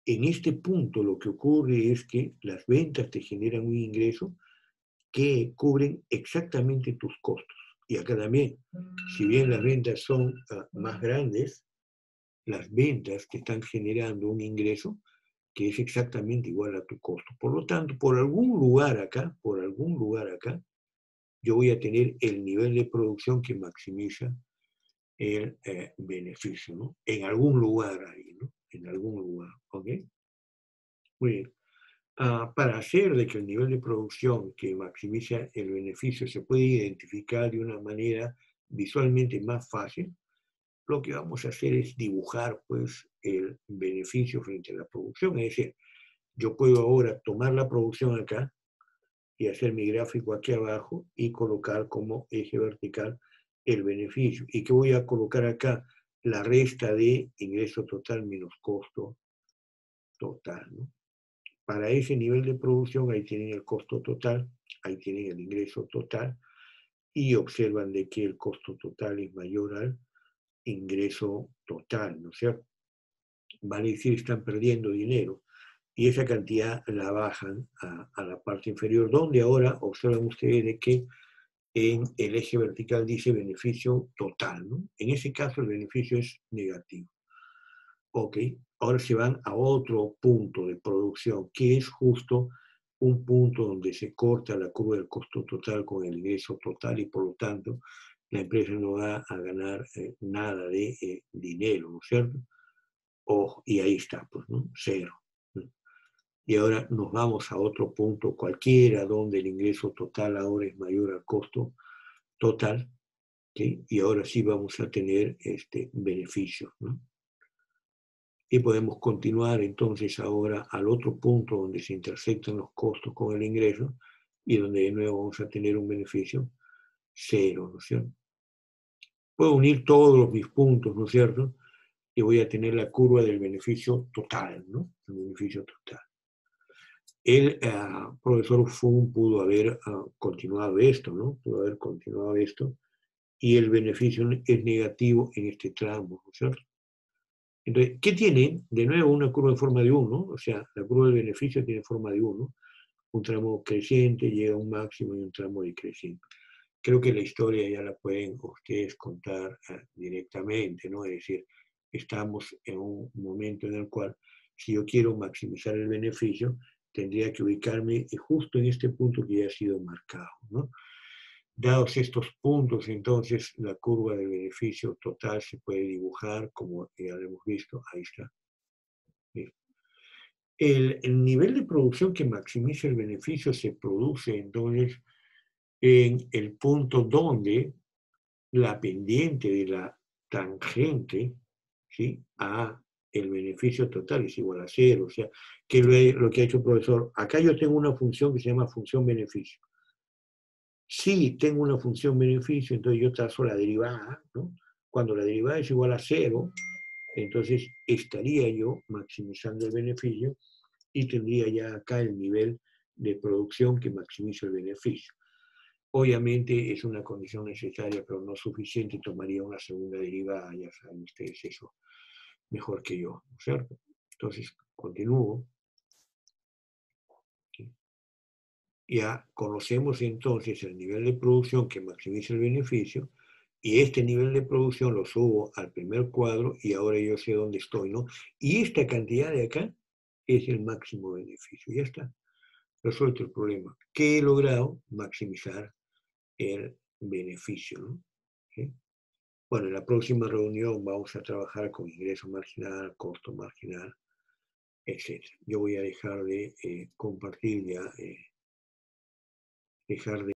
en este punto lo que ocurre es que las ventas te generan un ingreso que cubren exactamente tus costos. Y acá también, si bien las ventas son uh, más grandes, las ventas te están generando un ingreso que es exactamente igual a tu costo. Por lo tanto, por algún lugar acá, por algún lugar acá, yo voy a tener el nivel de producción que maximiza el eh, beneficio, ¿no? En algún lugar ahí, ¿no? En algún lugar, ¿ok? Muy bien. Uh, para hacer de que el nivel de producción que maximiza el beneficio se pueda identificar de una manera visualmente más fácil, lo que vamos a hacer es dibujar pues, el beneficio frente a la producción. Es decir, yo puedo ahora tomar la producción acá y hacer mi gráfico aquí abajo y colocar como eje vertical el beneficio. ¿Y qué voy a colocar acá? La resta de ingreso total menos costo total, ¿no? Para ese nivel de producción, ahí tienen el costo total, ahí tienen el ingreso total, y observan de que el costo total es mayor al ingreso total, ¿no es cierto? Vale decir, están perdiendo dinero, y esa cantidad la bajan a, a la parte inferior, donde ahora observan ustedes de que en el eje vertical dice beneficio total, ¿no? En ese caso el beneficio es negativo. Ok, ahora se van a otro punto de producción, que es justo un punto donde se corta la curva del costo total con el ingreso total y por lo tanto la empresa no va a ganar eh, nada de eh, dinero, ¿no es cierto? Oh, y ahí está, pues, ¿no? Cero. ¿No? Y ahora nos vamos a otro punto cualquiera donde el ingreso total ahora es mayor al costo total, ¿sí? Y ahora sí vamos a tener este beneficio, ¿no? Y podemos continuar entonces ahora al otro punto donde se intersectan los costos con el ingreso y donde de nuevo vamos a tener un beneficio cero, ¿no es cierto? Puedo unir todos mis puntos, ¿no es cierto? Y voy a tener la curva del beneficio total, ¿no? El beneficio total. El uh, profesor Fung pudo haber uh, continuado esto, ¿no? Pudo haber continuado esto y el beneficio es negativo en este tramo, ¿no es cierto? Entonces, ¿qué tiene? De nuevo, una curva en forma de uno, o sea, la curva del beneficio tiene forma de uno, un tramo creciente llega a un máximo y un tramo decreciente. Creo que la historia ya la pueden ustedes contar uh, directamente, ¿no? Es decir, estamos en un momento en el cual, si yo quiero maximizar el beneficio, tendría que ubicarme justo en este punto que ya ha sido marcado, ¿no? Dados estos puntos, entonces la curva de beneficio total se puede dibujar, como ya lo hemos visto, ahí está. El, el nivel de producción que maximiza el beneficio se produce entonces en el punto donde la pendiente de la tangente, ¿sí?, a el beneficio total es igual a cero. O sea, que lo, lo que ha hecho el profesor, acá yo tengo una función que se llama función beneficio. Si tengo una función beneficio, entonces yo trazo la derivada, ¿no? Cuando la derivada es igual a cero, entonces estaría yo maximizando el beneficio y tendría ya acá el nivel de producción que maximiza el beneficio. Obviamente es una condición necesaria, pero no suficiente, tomaría una segunda derivada, ya saben ustedes eso mejor que yo, ¿no es cierto? Entonces, continúo. Ya conocemos entonces el nivel de producción que maximiza el beneficio y este nivel de producción lo subo al primer cuadro y ahora yo sé dónde estoy, ¿no? Y esta cantidad de acá es el máximo beneficio. Ya está, resuelto el problema. ¿Qué he logrado? Maximizar el beneficio, ¿no? ¿Sí? Bueno, en la próxima reunión vamos a trabajar con ingreso marginal, costo marginal, etcétera. Yo voy a dejar de eh, compartir ya, eh, dejar de